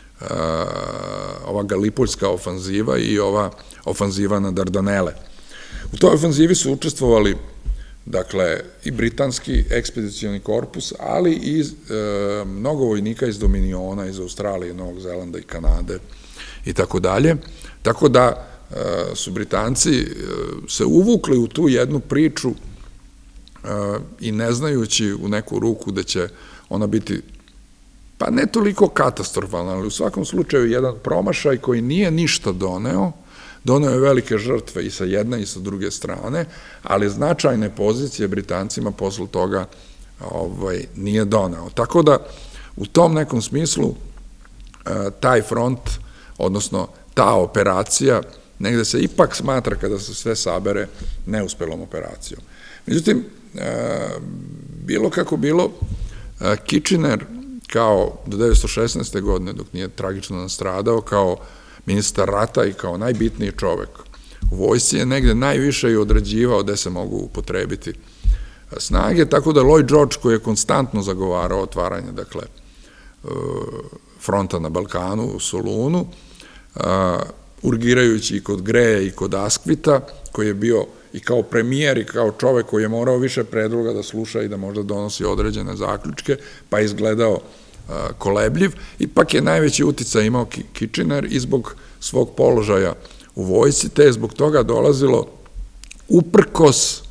ova galipoljska ofanziva i ova ofanziva na Dardanele. U toj ofanzivi su učestvovali, dakle, i britanski ekspedicioni korpus, ali i mnogo vojnika iz Dominiona, iz Australije, Novog Zelanda i Kanade i tako dalje. Tako da su Britanci se uvukli u tu jednu priču i ne znajući u neku ruku da će ona biti, pa ne toliko katastrofalna, ali u svakom slučaju jedan promašaj koji nije ništa doneo, doneo je velike žrtve i sa jedne i sa druge strane, ali značajne pozicije Britancima posle toga nije doneo. Tako da, u tom nekom smislu, taj front, odnosno ta operacija, negde se ipak smatra, kada se sve sabere, neuspelom operacijom. Međutim, bilo kako bilo, Kitchener, kao do devetsto šesnaeste. godine, dok nije tragično nastradao, kao ministar rata i kao najbitniji čovek u vojsci, je negde najviše i određivao gde se mogu upotrebiti snage, tako da Lloyd George, koji je konstantno zagovarao otvaranje, dakle, fronta na Balkanu, u Solunu, urgirajući i kod Greja i kod Askvita, koji je bio i kao premijer i kao čovek koji je morao više predloga da sluša i da možda donosi određene zaključke, pa je izgledao kolebljiv, ipak je najveći uticaj imao Kitchener i zbog svog položaja u vojsci, te je zbog toga dolazilo uprkos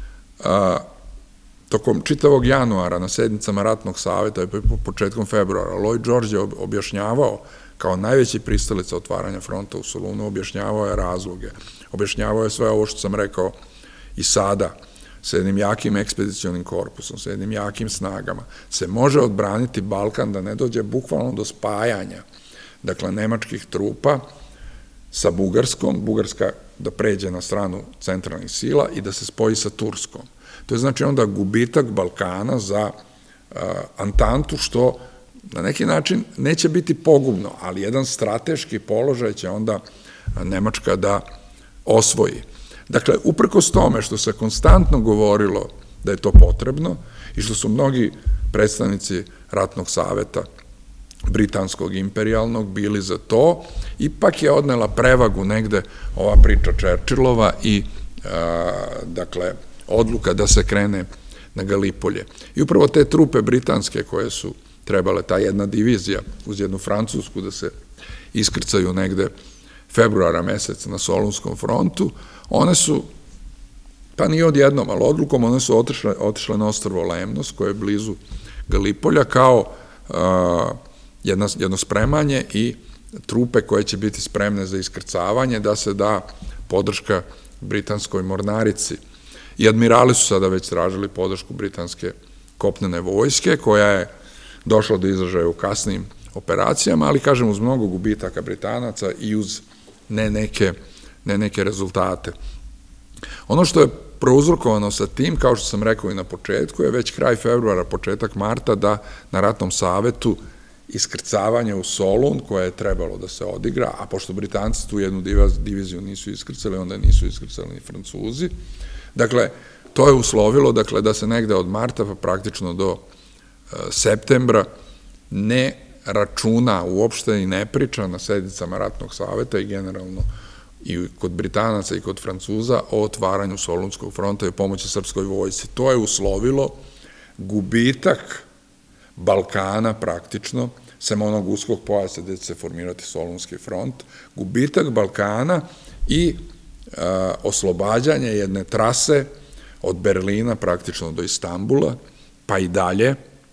tokom čitavog januara na sednicama Ratnog saveta i početkom februara. Lloyd George je objašnjavao kao najveći pristalica otvaranja fronta u Solunu, objašnjavao je razloge, objašnjavao je sve ovo što sam rekao i sada, sa jednim jakim ekspedicionim korpusom, sa jednim jakim snagama, se može odbraniti Balkan da ne dođe bukvalno do spajanja, dakle, nemačkih trupa sa Bugarskom, Bugarska da pređe na stranu centralnih sila i da se spoji sa Turskom. To je znači onda gubitak Balkana za Antantu, što na neki način neće biti pogubno, ali jedan strateški položaj će onda Nemačka da osvoji. Dakle, uprkos tome što se konstantno govorilo da je to potrebno i što su mnogi predstavnici Ratnog saveta britanskog imperijalnog bili za to, ipak je odnela prevagu negde ova priča Churchillova i, dakle, odluka da se krene na Galipolje. I upravo te trupe britanske koje su trebale, ta jedna divizija uz jednu francusku da se iskrcaju negde februara meseca na Solunskom frontu, one su, pa nije odjednom, ali odlukom, one su otišle na ostrvo Lemnos, koje je blizu Galipolja, kao jedno spremanje i trupe koje će biti spremne za iskrcavanje, da se da podrška britanskoj mornarici. I admirali su sada već tražili podršku britanske kopnene vojske, koja je došla do izražaja u kasnim operacijama, ali, kažem, uz mnogo gubitaka Britanaca i uz ne neke, ne neke rezultate. Ono što je prouzrokovano sa tim, kao što sam rekao i na početku, je već kraj februara, početak marta, da na Ratnom savetu iskrcavanje u Solun, koje je trebalo da se odigra, a pošto Britanci tu jednu diviziju nisu iskrcali, onda nisu iskrcali ni Francuzi. Dakle, to je uslovilo, dakle, da se negde od marta, pa praktično do septembra, ne računa uopšte i ne priča na sednicama Ratnog saveta i generalno i kod Britanaca i kod Francuza o otvaranju Solunskog fronta i pomoći srpskoj vojsci. To je uslovilo gubitak Balkana praktično, sem onog uskog pojasa gde će se formirati Solunski front, gubitak Balkana i oslobađanje jedne trase od Berlina praktično do Istambula, pa i dalje,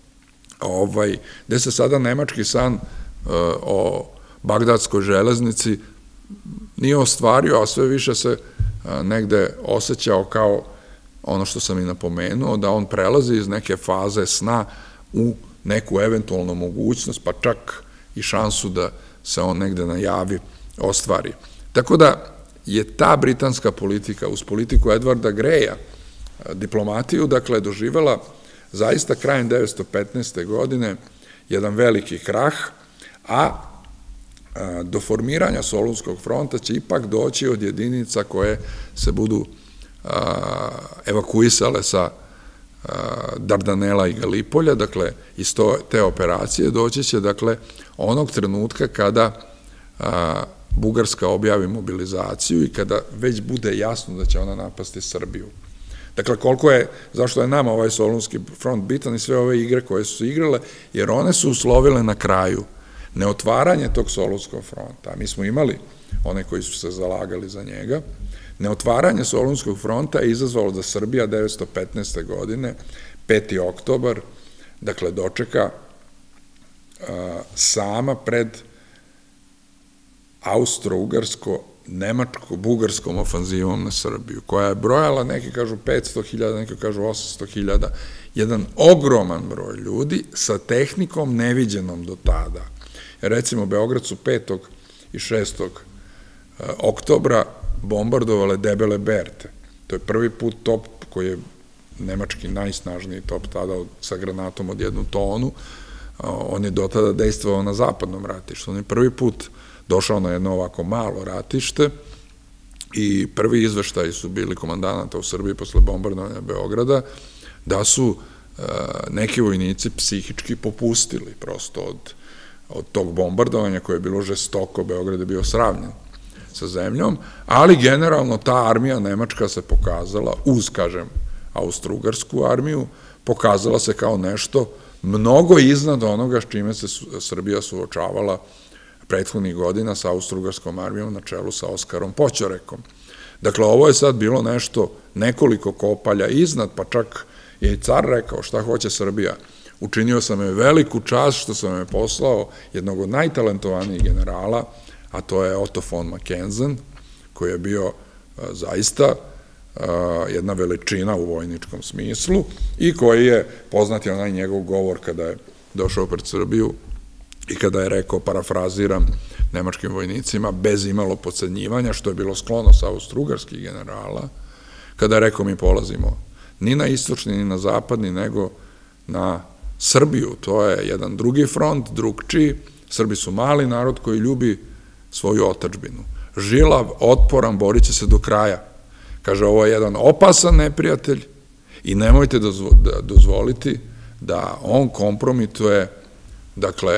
gde se sada nemački san o Bagdadskoj železnici nije ostvario, a sve više se negde osjećao kao ono što sam i napomenuo, da on prelazi iz neke faze sna u neku eventualnu mogućnost, pa čak i šansu da se on negde na javi ostvari. Tako da je ta britanska politika uz politiku Edvarda Greja, diplomatiju, dakle, doživela zaista krajem devetsto petnaeste. godine jedan veliki krah, a do formiranja Solunskog fronta će ipak doći od jedinica koje se budu evakuisale sa Dardanela i Galipolja, dakle, iz te operacije doći će, dakle, onog trenutka kada Bugarska objavi mobilizaciju i kada već bude jasno da će ona napasti Srbiju. Dakle, koliko je, zašto je nama ovaj Solunski front bitan i sve ove igre koje su se igrale, jer one su uslovile na kraju Neotvaranje tog Solunskog fronta, a mi smo imali one koji su se zalagali za njega, neotvaranje Solunskog fronta je izazvalo da Srbija devetsto petnaeste. godine, peti oktobar, dakle, dočeka sama pred austro-ugarsko-nemačko-bugarskom ofanzivom na Srbiju, koja je brojala, neki kažu petsto hiljada, neki kažu osamsto hiljada, jedan ogroman broj ljudi sa tehnikom neviđenom do tada. Recimo, Beograd su petog i šestog oktobra bombardovale Debele Berte. To je prvi put top koji je nemački najsnažniji top tada sa granatom od jednu tonu. On je do tada dejstvovao na zapadnom ratištu. On je prvi put došao na jedno ovako malo ratište i prvi izveštaji su bili komandanata u Srbiji posle bombardovanja Beograda da su neki vojnici psihički popustili prosto od, od tog bombardovanja koje je bilo žestoko, Beograd je bio sravnjen sa zemljom, ali generalno ta armija nemačka se pokazala, uz, kažem, austro-ugarsku armiju, pokazala se kao nešto mnogo iznad onoga s čime se Srbija suočavala prethodnih godina sa austro-ugarskom armijom na čelu sa Oskarom Poćorekom. Dakle, ovo je sad bilo nešto, nekoliko kopalja iznad, pa čak je i car rekao šta hoće Srbija. Učinio sam je veliku čast što sam je poslao jednog od najtalentovanijih generala, a to je Otto von Mackensen, koji je bio zaista jedna veličina u vojničkom smislu i koji je, poznat je onaj njegov govor kada je došao pred Srbiju i kada je rekao, parafraziram, nemačkim vojnicima, bez imalo podcenjivanja, što je bilo sklono sa austro-ugarskih generala, kada je rekao mi polazimo ni na istočni, ni na zapadni, nego na Srbiju. To je jedan drugi front, drugčiji. Srbi su mali narod koji ljubi svoju otadžbinu. Žilav, otporan, borit će se do kraja. Kaže, ovo je jedan opasan neprijatelj i nemojte dozvoliti da on kompromituje, dakle,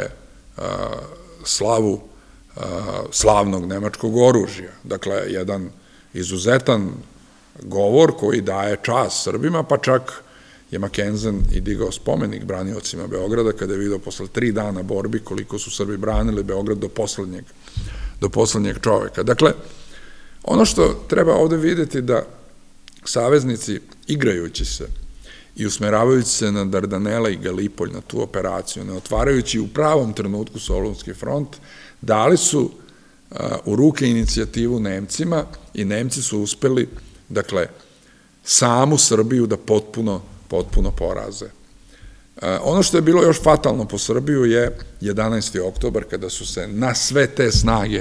slavu slavnog nemačkog oružja. Dakle, jedan izuzetan govor koji daje čast Srbima, pa čak je Mackensen i digao spomenik braniocima Beograda kada je vidio posle tri dana borbi koliko su Srbi branili Beograd do poslednjeg, do poslednjeg čoveka. Dakle, ono što treba ovde videti da saveznici, igrajući se i usmeravajući se na Dardanele i Galipolj, na tu operaciju, ne otvarajući u pravom trenutku Solunski front, dali su u ruke inicijativu Nemcima i Nemci su uspeli, dakle, samu Srbiju da potpuno, potpuno poraze. Ono što je bilo još fatalno po Srbiju je jedanaesti oktobar, kada su se na sve te snage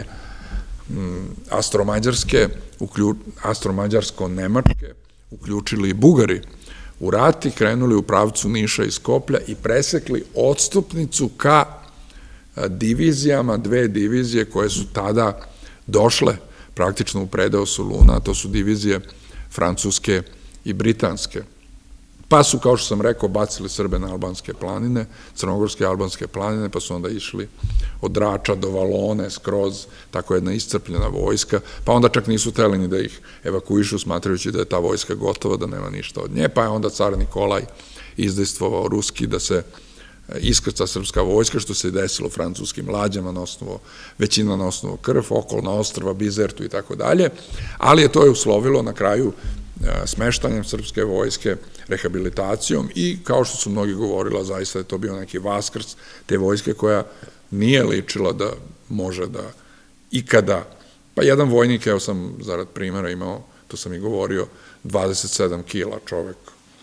Austro-Mađarske, Austro-Mađarsko-Nemačke, uključili i Bugari u rat i krenuli u pravcu Niša i Skoplja i presekli odstupnicu ka divizijama, dve divizije koje su tada došle praktično u predeo Soluna, a to su divizije francuske i britanske. Pa su, kao što sam rekao, bacili Srbe na albanske planine, crnogorske albanske planine, pa su onda išli od Drača do Valone, skroz, tako jedna iscrpljena vojska, pa onda čak nisu teli ni da ih evakuišu, smatrajući da je ta vojska gotova, da nema ništa od nje, pa je onda car Nikolaj izdejstvovao ruski da se iskrca srpska vojska, što se desilo francuskim lađama na osnovu, većina na osnovu Krf, okolna ostrva, Bizertu i tako dalje, ali je to je uslovilo na kraju smeštanjem srpske vojske, rehabilitacijom i, kao što su mnogi govorila, zaista je to bio neki vaskrs te vojske koja nije ličila da može da ikada, pa jedan vojnik, evo sam zarad primjera imao, to sam i govorio, dvadeset sedam kila čovek,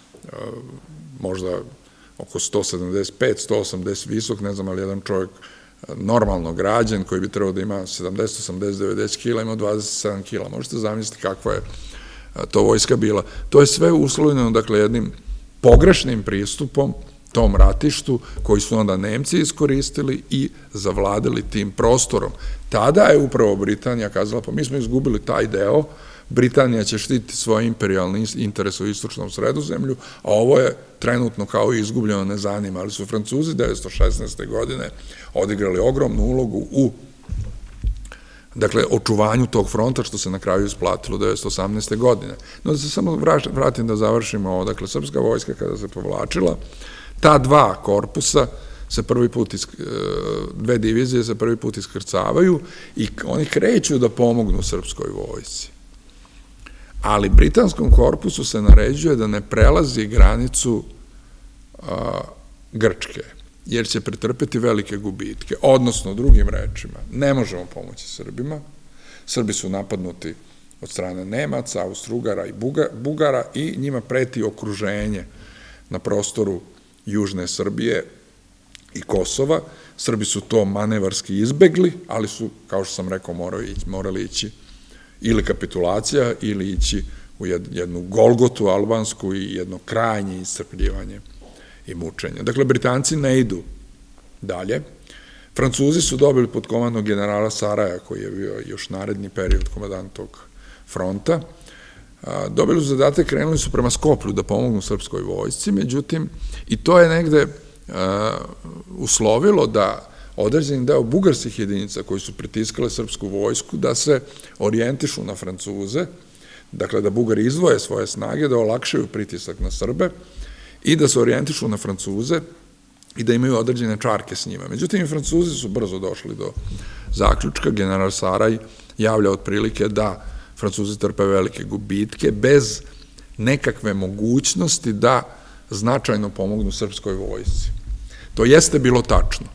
možda oko sto sedamdeset pet, sto osamdeset visok, ne znam, ali jedan čovjek normalno građen, koji bi trebao da ima sedamdeset, osamdeset, devedeset kila, ima dvadeset sedam kila. Možete zamisliti kakva je to vojska bila. To je sve uslovljeno, dakle, jednim pogrešnim pristupom tom ratištu, koji su onda Nemci iskoristili i zavladali tim prostorom. Tada je upravo Britanija kazala, pa mi smo izgubili taj deo, Britanija će štiti svoje imperijalne interese u istočnom Sredozemlju, a ovo je trenutno kao izgubljeno, ne zanima, ali su Francuzi devetsto šesnaeste. godine odigrali ogromnu ulogu u, dakle, očuvanju tog fronta, što se na kraju isplatilo devetsto osamnaeste. godine. No, da se samo vratim da završimo ovo, dakle, srpska vojska kada se povlačila, ta dva korpusa se prvi put, dve divizije se prvi put iskrcavaju i oni kreću da pomognu srpskoj vojsci. Ali britanskom korpusu se naređuje da ne prelazi granicu Grčke, jer će pretrpeti velike gubitke. Odnosno, drugim rečima, ne možemo pomoći Srbima. Srbi su napadnuti od strane Nemaca, Austro-Ugara i Bugara i njima preti okruženje na prostoru južne Srbije i Kosova. Srbi su to manevarski izbegli, ali su, kao što sam rekao, morali ići ili kapitulacija ili ići u jednu Golgotu albansku i jedno krajnje iscrpljivanje i mučenje. Dakle, Britanci ne idu dalje. Francuzi su dobili pod komandom generala Saraja, koji je bio još naredni period komandant tog fronta. Dobili su zadatak, krenuli su prema Skoplju da pomognu srpskoj vojsci, međutim, i to je negde uslovilo da određeni deo bugarskih jedinica koji su pritiskale srpsku vojsku da se orijentišu na Francuze, dakle da Bugari izdvoje svoje snage, da olakšaju pritisak na Srbe i da se orijentišu na Francuze i da imaju određene čarke s njima. Međutim, i Francuzi su brzo došli do zaključka, general Saraj javlja otprilike da Francuzi trpe velike gubitke bez nekakve mogućnosti da značajno pomognu srpskoj vojsci. To jeste bilo tačno.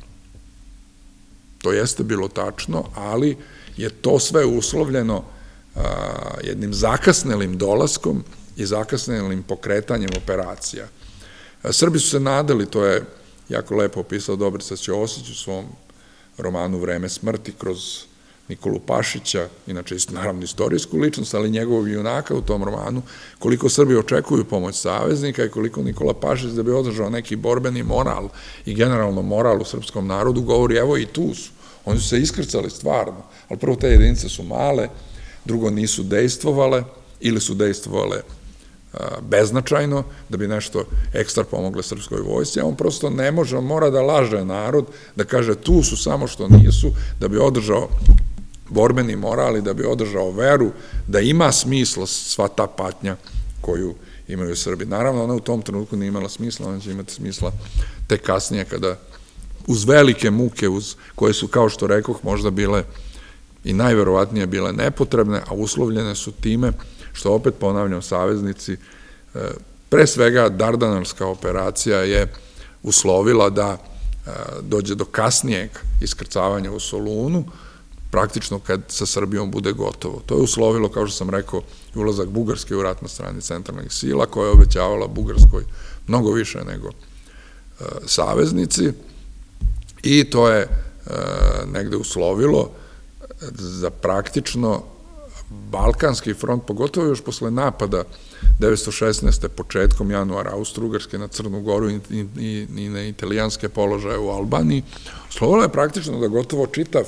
To jeste bilo tačno, ali je to sve uslovljeno jednim zakasnelim dolaskom i zakasnelim pokretanjem operacija. Srbi su se nadali, to je jako lepo opisao Dobrica Ćosić u svom romanu Vreme smrti kroz Nikolu Pašića, inače naravno istorijsku ličnost, ali njegovog junaka u tom romanu, koliko Srbi očekuju pomoć saveznika i koliko Nikola Pašić da bi održao neki borbeni moral i generalno moral u srpskom narodu, govori evo i tu su. Oni su se iskrcali stvarno, ali prvo te jedinice su male, drugo nisu dejstvovale ili su dejstvovale beznačajno da bi nešto ekstra pomogle srpskoj vojsci, a on prosto ne može, on mora da laže narod, da kaže tu su samo što nisu, da bi održao borbeni moral i da bi održao veru, da ima smisla sva ta patnja koju imaju Srbi. Naravno, ona u tom trenutku nije imala smisla, ona će imati smisla tek kasnije kada uz velike muke, koje su, kao što rekoh, možda bile i najverovatnije bile nepotrebne, a uslovljene su time što, opet ponavljam, saveznici, pre svega Dardanelska operacija je uslovila da dođe do kasnijeg iskrcavanja u Solunu, praktično kad sa Srbijom bude gotovo. To je uslovilo, kao što sam rekao, i ulazak Bugarske u rat na strani centralnih sila, koja je obećavala Bugarskoj mnogo više nego saveznici, i to je negde uslovilo za praktično Balkanski front, pogotovo još posle napada devetsto šesnaeste. početkom januara Austro-Ugarske na Crnu Goru i na italijanske položaje u Albaniji, uslovilo je praktično da gotovo čitav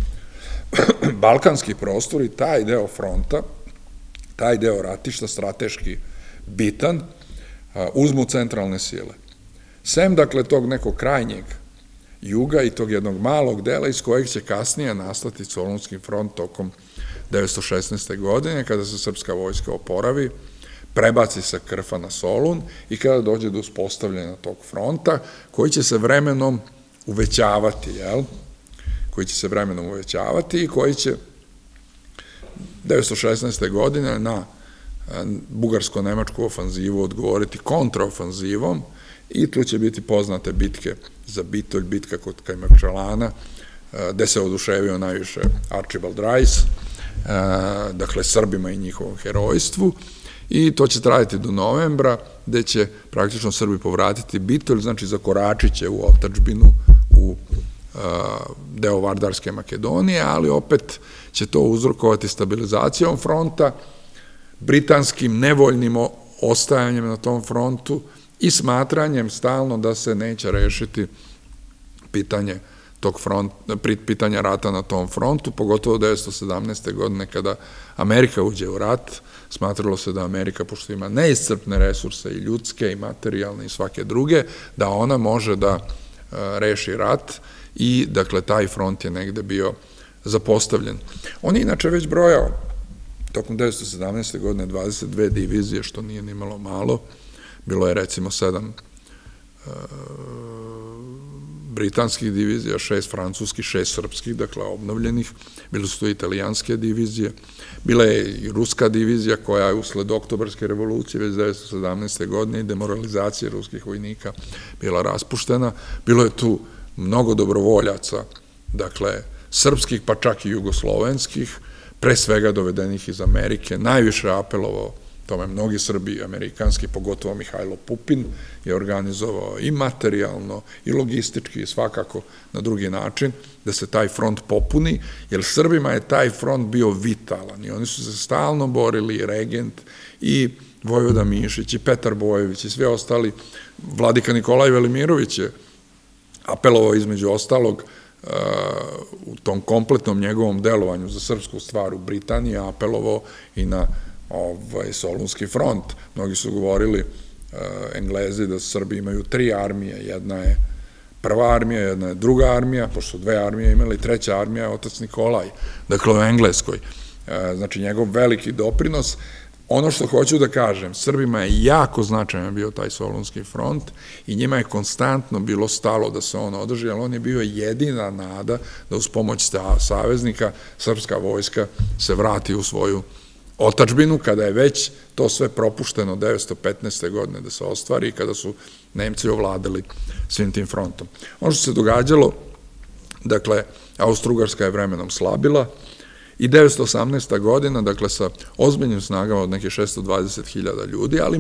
balkanski prostor i taj deo fronta, taj deo ratišta strateški bitan, uzmu centralne sile. Sem, dakle, tog nekog krajnjeg juga i tog jednog malog dela iz kojeg će kasnije nastati Solunski front tokom devetsto šesnaeste. godine, kada se srpska vojska oporavi, prebaci sa Krfa na Solun i kada dođe do uspostavljanja tog fronta, koji će se vremenom uvećavati, jel? koji će se vremenom uvećavati i koji će devetsto šesnaeste. godine na bugarsko-nemačku ofanzivu odgovoriti kontraofanzivom i tu će biti poznate bitke za Bitolj, bitka kod Kajmakčalana, gde se oduševio najviše Archibald Rice, dakle Srbima i njihovom herojstvu, i to će trajati do novembra, gde će praktično Srbi povratiti Bitolj, znači zakoračit će u otadžbinu, u deo Vardarske Makedonije, ali opet će to uzrokovati stabilizacijom fronta, britanskim nevoljnim ostajanjem na tom frontu i smatranjem stalno da se neće rešiti pitanje tog fronta, pitanja rata na tom frontu, pogotovo devetsto sedamnaeste. godine kada Amerika uđe u rat, smatralo se da Amerika, pošto ima neiscrpne resurse i ljudske i materijalne i svake druge, da ona može da reši rat i, dakle, taj front je negde bio zapostavljen. On je inače već brojao tokom devetsto sedamnaeste. godine dvadeset dve divizije, što nije ni malo malo, bilo je recimo sedam britanskih divizija, šest francuskih, šest srpskih, dakle obnovljenih, bile su to italijanske divizije, bila je i ruska divizija koja je usled oktobarske revolucije već devetsto sedamnaeste. godine i demoralizacije ruskih vojnika bila raspuštena. Bilo je tu mnogo dobrovoljaca, dakle srpskih pa čak i jugoslovenskih, pre svega dovedenih iz Amerike, najviše apelovao tome mnogi Srbi, amerikanski, pogotovo Mihajlo Pupin, je organizovao i materijalno, i logistički, i svakako na drugi način, da se taj front popuni, jer Srbima je taj front bio vitalan i oni su se stalno borili, i Regent, i Vojvoda Mišić, i Petar Bojević, i sve ostali. Vladika Nikolaj Velimirović je apelovao između ostalog u tom kompletnom njegovom delovanju za srpsku stvar u Britaniji, apelovao i na Solunski front. Mnogi su govorili, Englezi, da Srbi imaju tri armije, jedna je prva armija, jedna je druga armija, pošto su dve armije imali, treća armija je otac Nikolaj, dakle u Engleskoj. Znači, njegov veliki doprinos. Ono što hoću da kažem, Srbima je jako značajan bio taj Solunski front i njima je konstantno bilo stalo da se on održi, ali on je bio jedina nada da uz pomoć saveznika srpska vojska se vrati u svoju otadžbinu, kada je već to sve propušteno devetsto petnaeste. godine da se ostvari i kada su Nemci ovladali svim tim frontom. Ono što se događalo, dakle, Austro-Ugarska je vremenom slabila i devetsto osamnaesta. godina, dakle, sa ozbiljnim snagama od neke šesto dvadeset hiljada ljudi, ali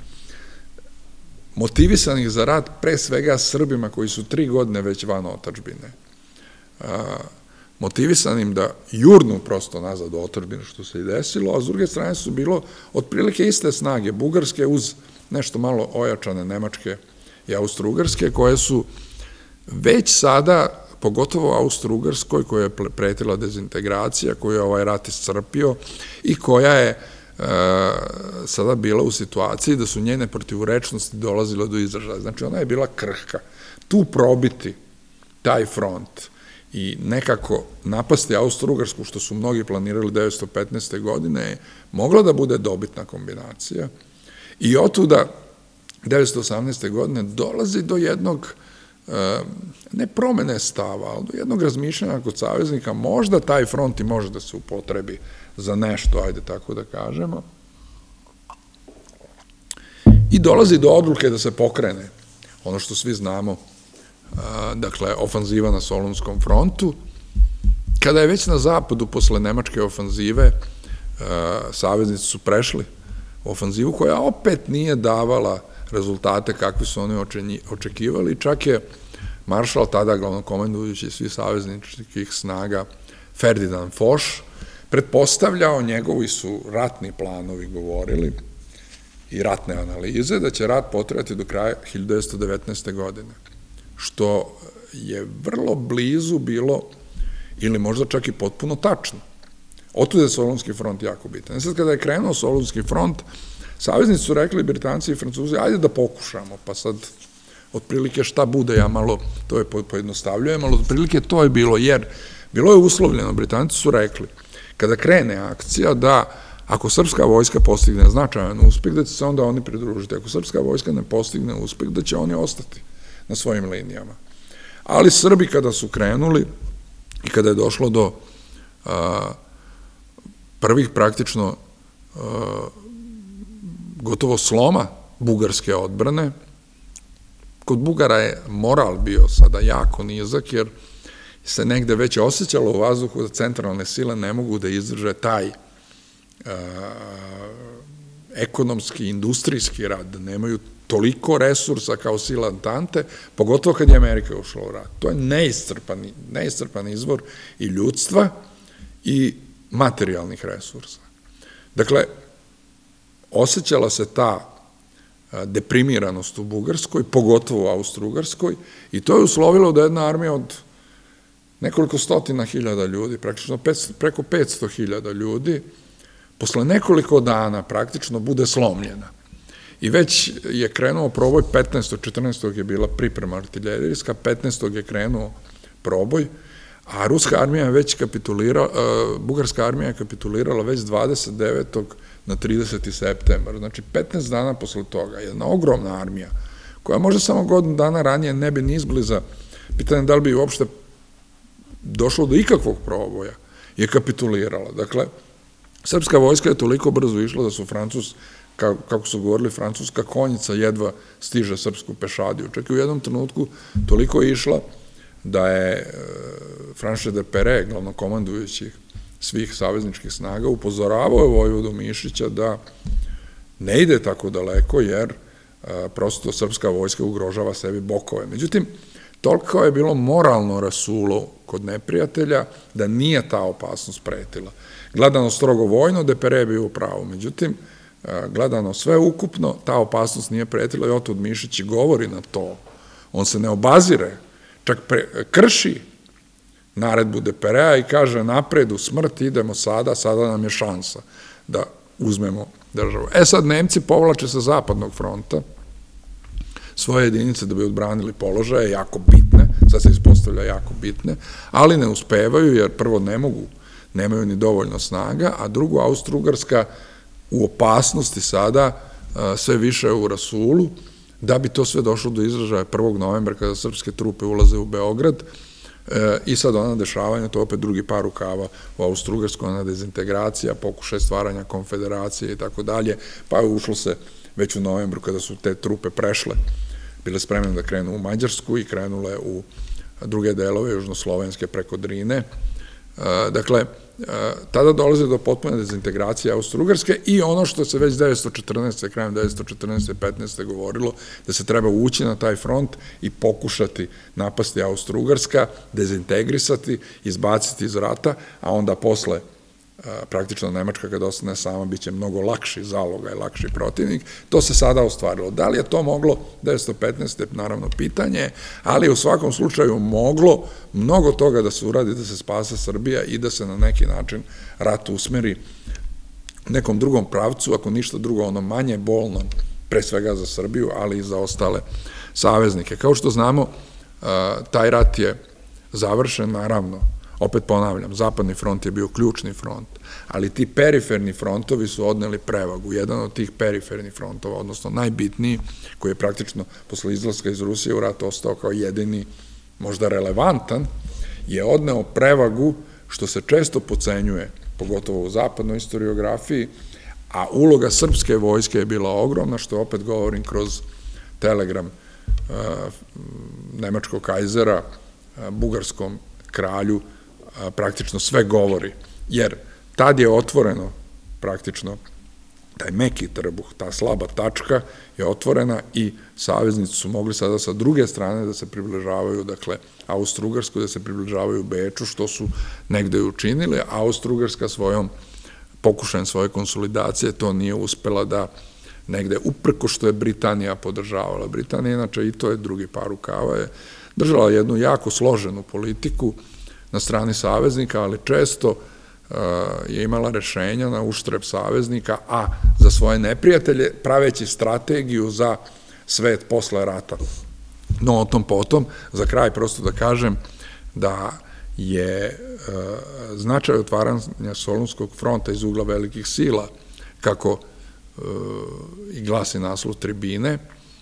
motivisanih za rat pre svega Srbima koji su tri godine već van otadžbine. Motivisanim da jurnu prosto nazad u otadžbinu, što se i desilo, a s druge strane su bilo otprilike iste snage bugarske uz nešto malo ojačane nemačke i austro-ugarske, koje su već sada, pogotovo Austro-Ugarskoj, koja je pretila dezintegracija, koju je ovaj rat iscrpio i koja je sada bila u situaciji da su njene protivurečnosti dolazile do izražaja. Znači, ona je bila krhka. Tu probiti taj front i nekako napasti Austro-Ugarsku, što su mnogi planirali devetsto petnaeste. godine, je mogla da bude dobitna kombinacija i otuda devetsto osamnaeste. godine dolazi do jednog, ne promene stava, ali do jednog razmišljanja kod saveznika, možda taj front i može da se upotrebi za nešto, ajde tako da kažemo, i dolazi do odluke da se pokrene ono što svi znamo, dakle, ofanziva na Solunskom frontu. Kada je već na zapadu, posle nemačke ofanzive, saveznici su prešli u ofanzivu koja opet nije davala rezultate kakvi su oni očekivali, čak je maršal, tada glavnokomandujući svih savezničkih snaga, Ferdinand Foch, pretpostavljao, njegovi su ratni planovi govorili i ratne analize, da će rat potrajati do kraja hiljadu devetsto devetnaeste. godine, što je vrlo blizu bilo, ili možda čak i potpuno tačno. Otud je Solunski front jako bitan. Sad kada je krenuo Solunski front, saveznici su rekli, Britanci i Francuzi, ajde da pokušamo, pa sad otprilike šta bude, ja malo to je pojednostavljujem, ali otprilike to je bilo, jer bilo je uslovljeno, Britanci su rekli, kada krene akcija, da ako srpska vojska postigne značajan uspeh, da će se onda oni pridružiti. Ako srpska vojska ne postigne uspeh, da će oni ostati na svojim linijama. Ali Srbi kada su krenuli i kada je došlo do prvih praktično gotovo sloma bugarske odbrane, kod Bugara je moral bio sada jako nizak, jer se negde već osjećalo u vazduhu da centralne sile ne mogu da izdrže taj ekonomski, industrijski rad, da nemaju toliko resursa kao sila Antante, pogotovo kad je Amerika ušla u rat. To je neiscrpan izvor i ljudstva i materijalnih resursa. Dakle, osjećala se ta deprimiranost u Bugarskoj, pogotovo u Austro-Ugarskoj, i to je uslovilo da jedna armija od nekoliko stotina hiljada ljudi, praktično preko petsto hiljada ljudi, posle nekoliko dana praktično bude slomljena. I već je krenuo proboj, petnaestog četrnaestog je bila priprema artiljerijska, petnaestog je krenuo proboj, a ruska armija je već kapitulirala, bugarska armija je kapitulirala već dvadeset devetog na trideseti septembar, znači petnaest dana posle toga, jedna ogromna armija, koja možda samo godinu dana ranije ne bi ni izbliza pitanje da li bi uopšte došlo do ikakvog proboja, je kapitulirala. Dakle, srpska vojska je toliko brzo išla da su Francus, kako su govorili, francuska konjica jedva stiže srpsku pešadiju. Čak i u jednom trenutku toliko je išla da je Franše de Pere, glavnokomandujući svih savezničkih snaga, upozoravao je vojvodu Mišića da ne ide tako daleko, jer prosto srpska vojska ugrožava sebi bokove. Međutim, toliko je bilo moralno rasulo kod neprijatelja da nije ta opasnost pretila. Gledano strogo vojno, de Pere je bio u pravu. Međutim, gledano sve ukupno, ta opasnost nije pretila i Otud Mišić govori na to. On se ne obazire, čak krši naredbu de Perea i kaže napred u smrt, idemo sada, sada nam je šansa da uzmemo državu. E sad, Nemci povlače sa zapadnog fronta svoje jedinice da bi odbranili položaje, jako bitne, sad se ispostavlja jako bitne, ali ne uspevaju jer prvo ne mogu, nemaju ni dovoljno snaga, a drugo, Austro-Ugarska u opasnosti sada, sve više u rasulu, da bi to sve došlo do izražaja prvog novembra kada srpske trupe ulaze u Beograd i sad ona dešavanja, to opet drugi par rukava u Austro-Ugarskoj, ona dezintegracija, pokušaj stvaranja konfederacije i tako dalje, pa je ušlo se već u novembru kada su te trupe prešle, bile spremne da krenu u Mađarsku i krenule u druge delove južnoslovenske preko Drine. Dakle, tada dolaze do potpune dezintegracije Austro-Ugarske i ono što se već devetsto četrnaeste. krajem devetsto četrnaeste i petnaeste. govorilo, da se treba ući na taj front i pokušati napasti Austro-Ugarska, dezintegrisati, izbaciti iz rata, a onda posle praktično Nemačka kada ostane sama biće mnogo lakši zaloga i lakši protivnik. To se sada ostvarilo. Da li je to moglo devetsto petnaeste. naravno pitanje, ali u svakom slučaju moglo mnogo toga da se uradi, da se spase Srbija i da se na neki način rat usmeri nekom drugom pravcu, ako ništa drugo, ono manje bolno, pre svega za Srbiju, ali i za ostale saveznike. Kao što znamo, taj rat je završen, naravno. Opet ponavljam, zapadni front je bio ključni front, ali ti periferni frontovi su odneli prevagu. Jedan od tih perifernih frontova, odnosno najbitniji, koji je praktično posle izlaska iz Rusije u rat ostao kao jedini, možda relevantan, je odneo prevagu, što se često pocenjuje, pogotovo u zapadnoj historiografiji, a uloga srpske vojske je bila ogromna, što opet govorim kroz telegram nemačkog kajzera bugarskom kralju, praktično sve govori, jer tad je otvoreno praktično taj meki trbuh, ta slaba tačka je otvorena i saveznici su mogli sada sa druge strane da se približavaju, dakle, Austro-Ugarskoj, da se približavaju Beču, što su negde učinili, a Austro-Ugarska svojom pokušajem svoje konsolidacije to nije uspela da negde, uprko što je Britanija podržavala. Britanija, inače, i to je drugi par rukava, je držala jednu jako složenu politiku na strani saveznika, ali često je imala rešenja na uštreb saveznika, a za svoje neprijatelje praveći strategiju za svet posle rata. No, o tom potom, za kraj prosto da kažem da je značaj otvaranja Solunskog fronta iz ugla velikih sila, kako i glasi naslov tribine,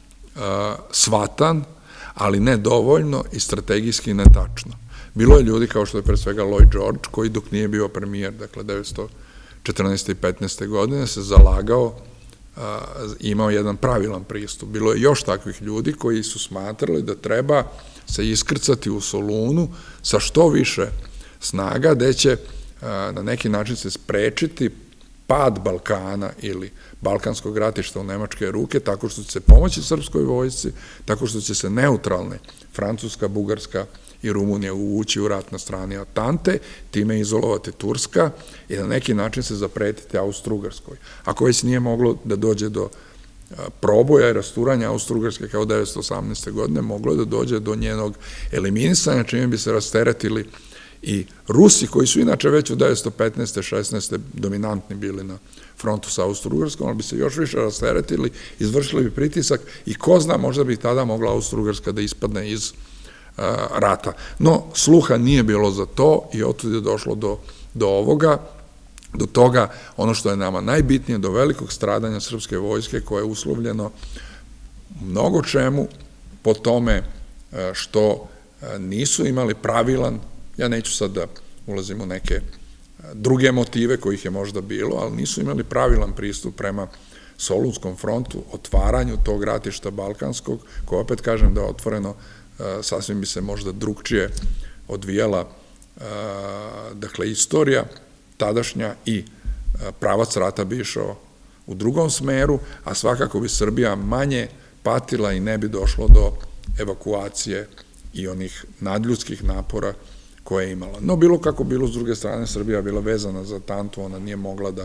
svatan, ali ne dovoljno i strategijski netačno. Bilo je ljudi kao što je pre svega Lloyd George, koji dok nije bio premijer, dakle devetsto četrnaeste i petnaeste. godine, se zalagao, imao jedan pravilan pristup. Bilo je još takvih ljudi koji su smatrali da treba se iskrcati u Solunu sa što više snaga, gde će na neki način se sprečiti pad Balkana ili balkanskog ratišta u nemačke ruke, tako što će se pomoći srpskoj vojsci, tako što će se neutralne Francuska, Bugarska i Rumunija uvući u rat na strani Atante, time izolovati Turska i na neki način se zapretiti Austro-Ugarskoj. Ako već nije moglo da dođe do proboja i rasturanja Austro-Ugarske kao devetsto osamnaeste. godine, moglo je da dođe do njenog eliminisanja, čime bi se rasteretili i Rusi, koji su inače već u devetsto petnaeste. šesnaeste. dominantni bili na frontu sa Austro-Ugarskom, ali bi se još više rasteretili, izvršili bi pritisak i ko zna, možda bi tada mogla Austro-Ugarska da ispadne iz rata. No, sluha nije bilo za to i otud je došlo do, do ovoga, do toga, ono što je nama najbitnije, do velikog stradanja srpske vojske, koje je uslovljeno mnogo čemu po tome što nisu imali pravilan, ja neću sad da ulazim u neke druge motive kojih je možda bilo, ali nisu imali pravilan pristup prema Solunskom frontu, otvaranju tog ratišta balkanskog, koje opet kažem da je otvoreno, sasvim bi se možda drugčije odvijala, dakle, istorija tadašnja i pravac rata bi išao u drugom smeru, a svakako bi Srbija manje patila i ne bi došlo do evakuacije i onih nadljudskih napora koje je imala. No, bilo kako bilo, s druge strane, Srbija bila vezana za Tantu, ona nije mogla da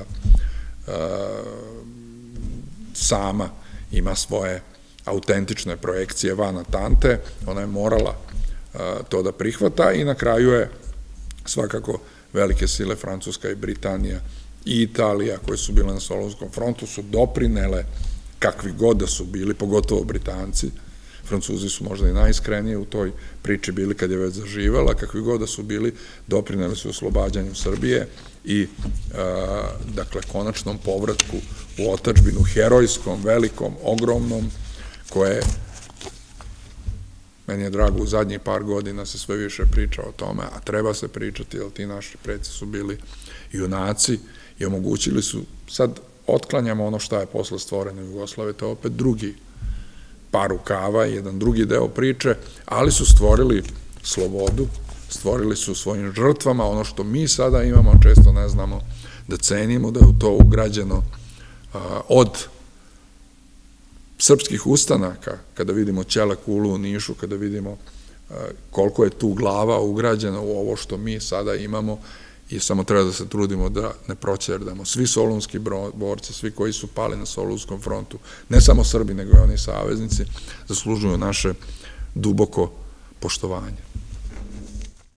sama ima svoje autentične projekcije van Tante, ona je morala to da prihvata i na kraju je svakako velike sile Francuska i Britanija i Italija koje su bile na Solunskom frontu su doprinele kakvi god da su bili, pogotovo Britanci, Francuzi su možda i najiskreniji u toj priči bili kad je već zaživela, kakvi god da su bili, doprineli su oslobađanju Srbije i, dakle, konačnom povratku u otadžbinu, herojskom, velikom, ogromnom, koje, meni je drago, u zadnjih par godina se sve više priča o tome, a treba se pričati, jer ti naši preci su bili junaci i omogućili su, sad otklanjamo ono šta je posle stvoreno Jugoslavije, to je opet drugi par rukava, jedan drugi deo priče, ali su stvorili slobodu, stvorili su svojim žrtvama ono što mi sada imamo, često ne znamo da cenimo, da je u to ugrađeno od srpskih ustanaka, kada vidimo Ćele kulu u Nišu, kada vidimo koliko je tu glava ugrađena u ovo što mi sada imamo i samo treba da se trudimo da ne proćerdamo. Svi solunski borci, svi koji su pali na Solunskom frontu, ne samo Srbi, nego i oni saveznici, zaslužuju naše duboko poštovanje.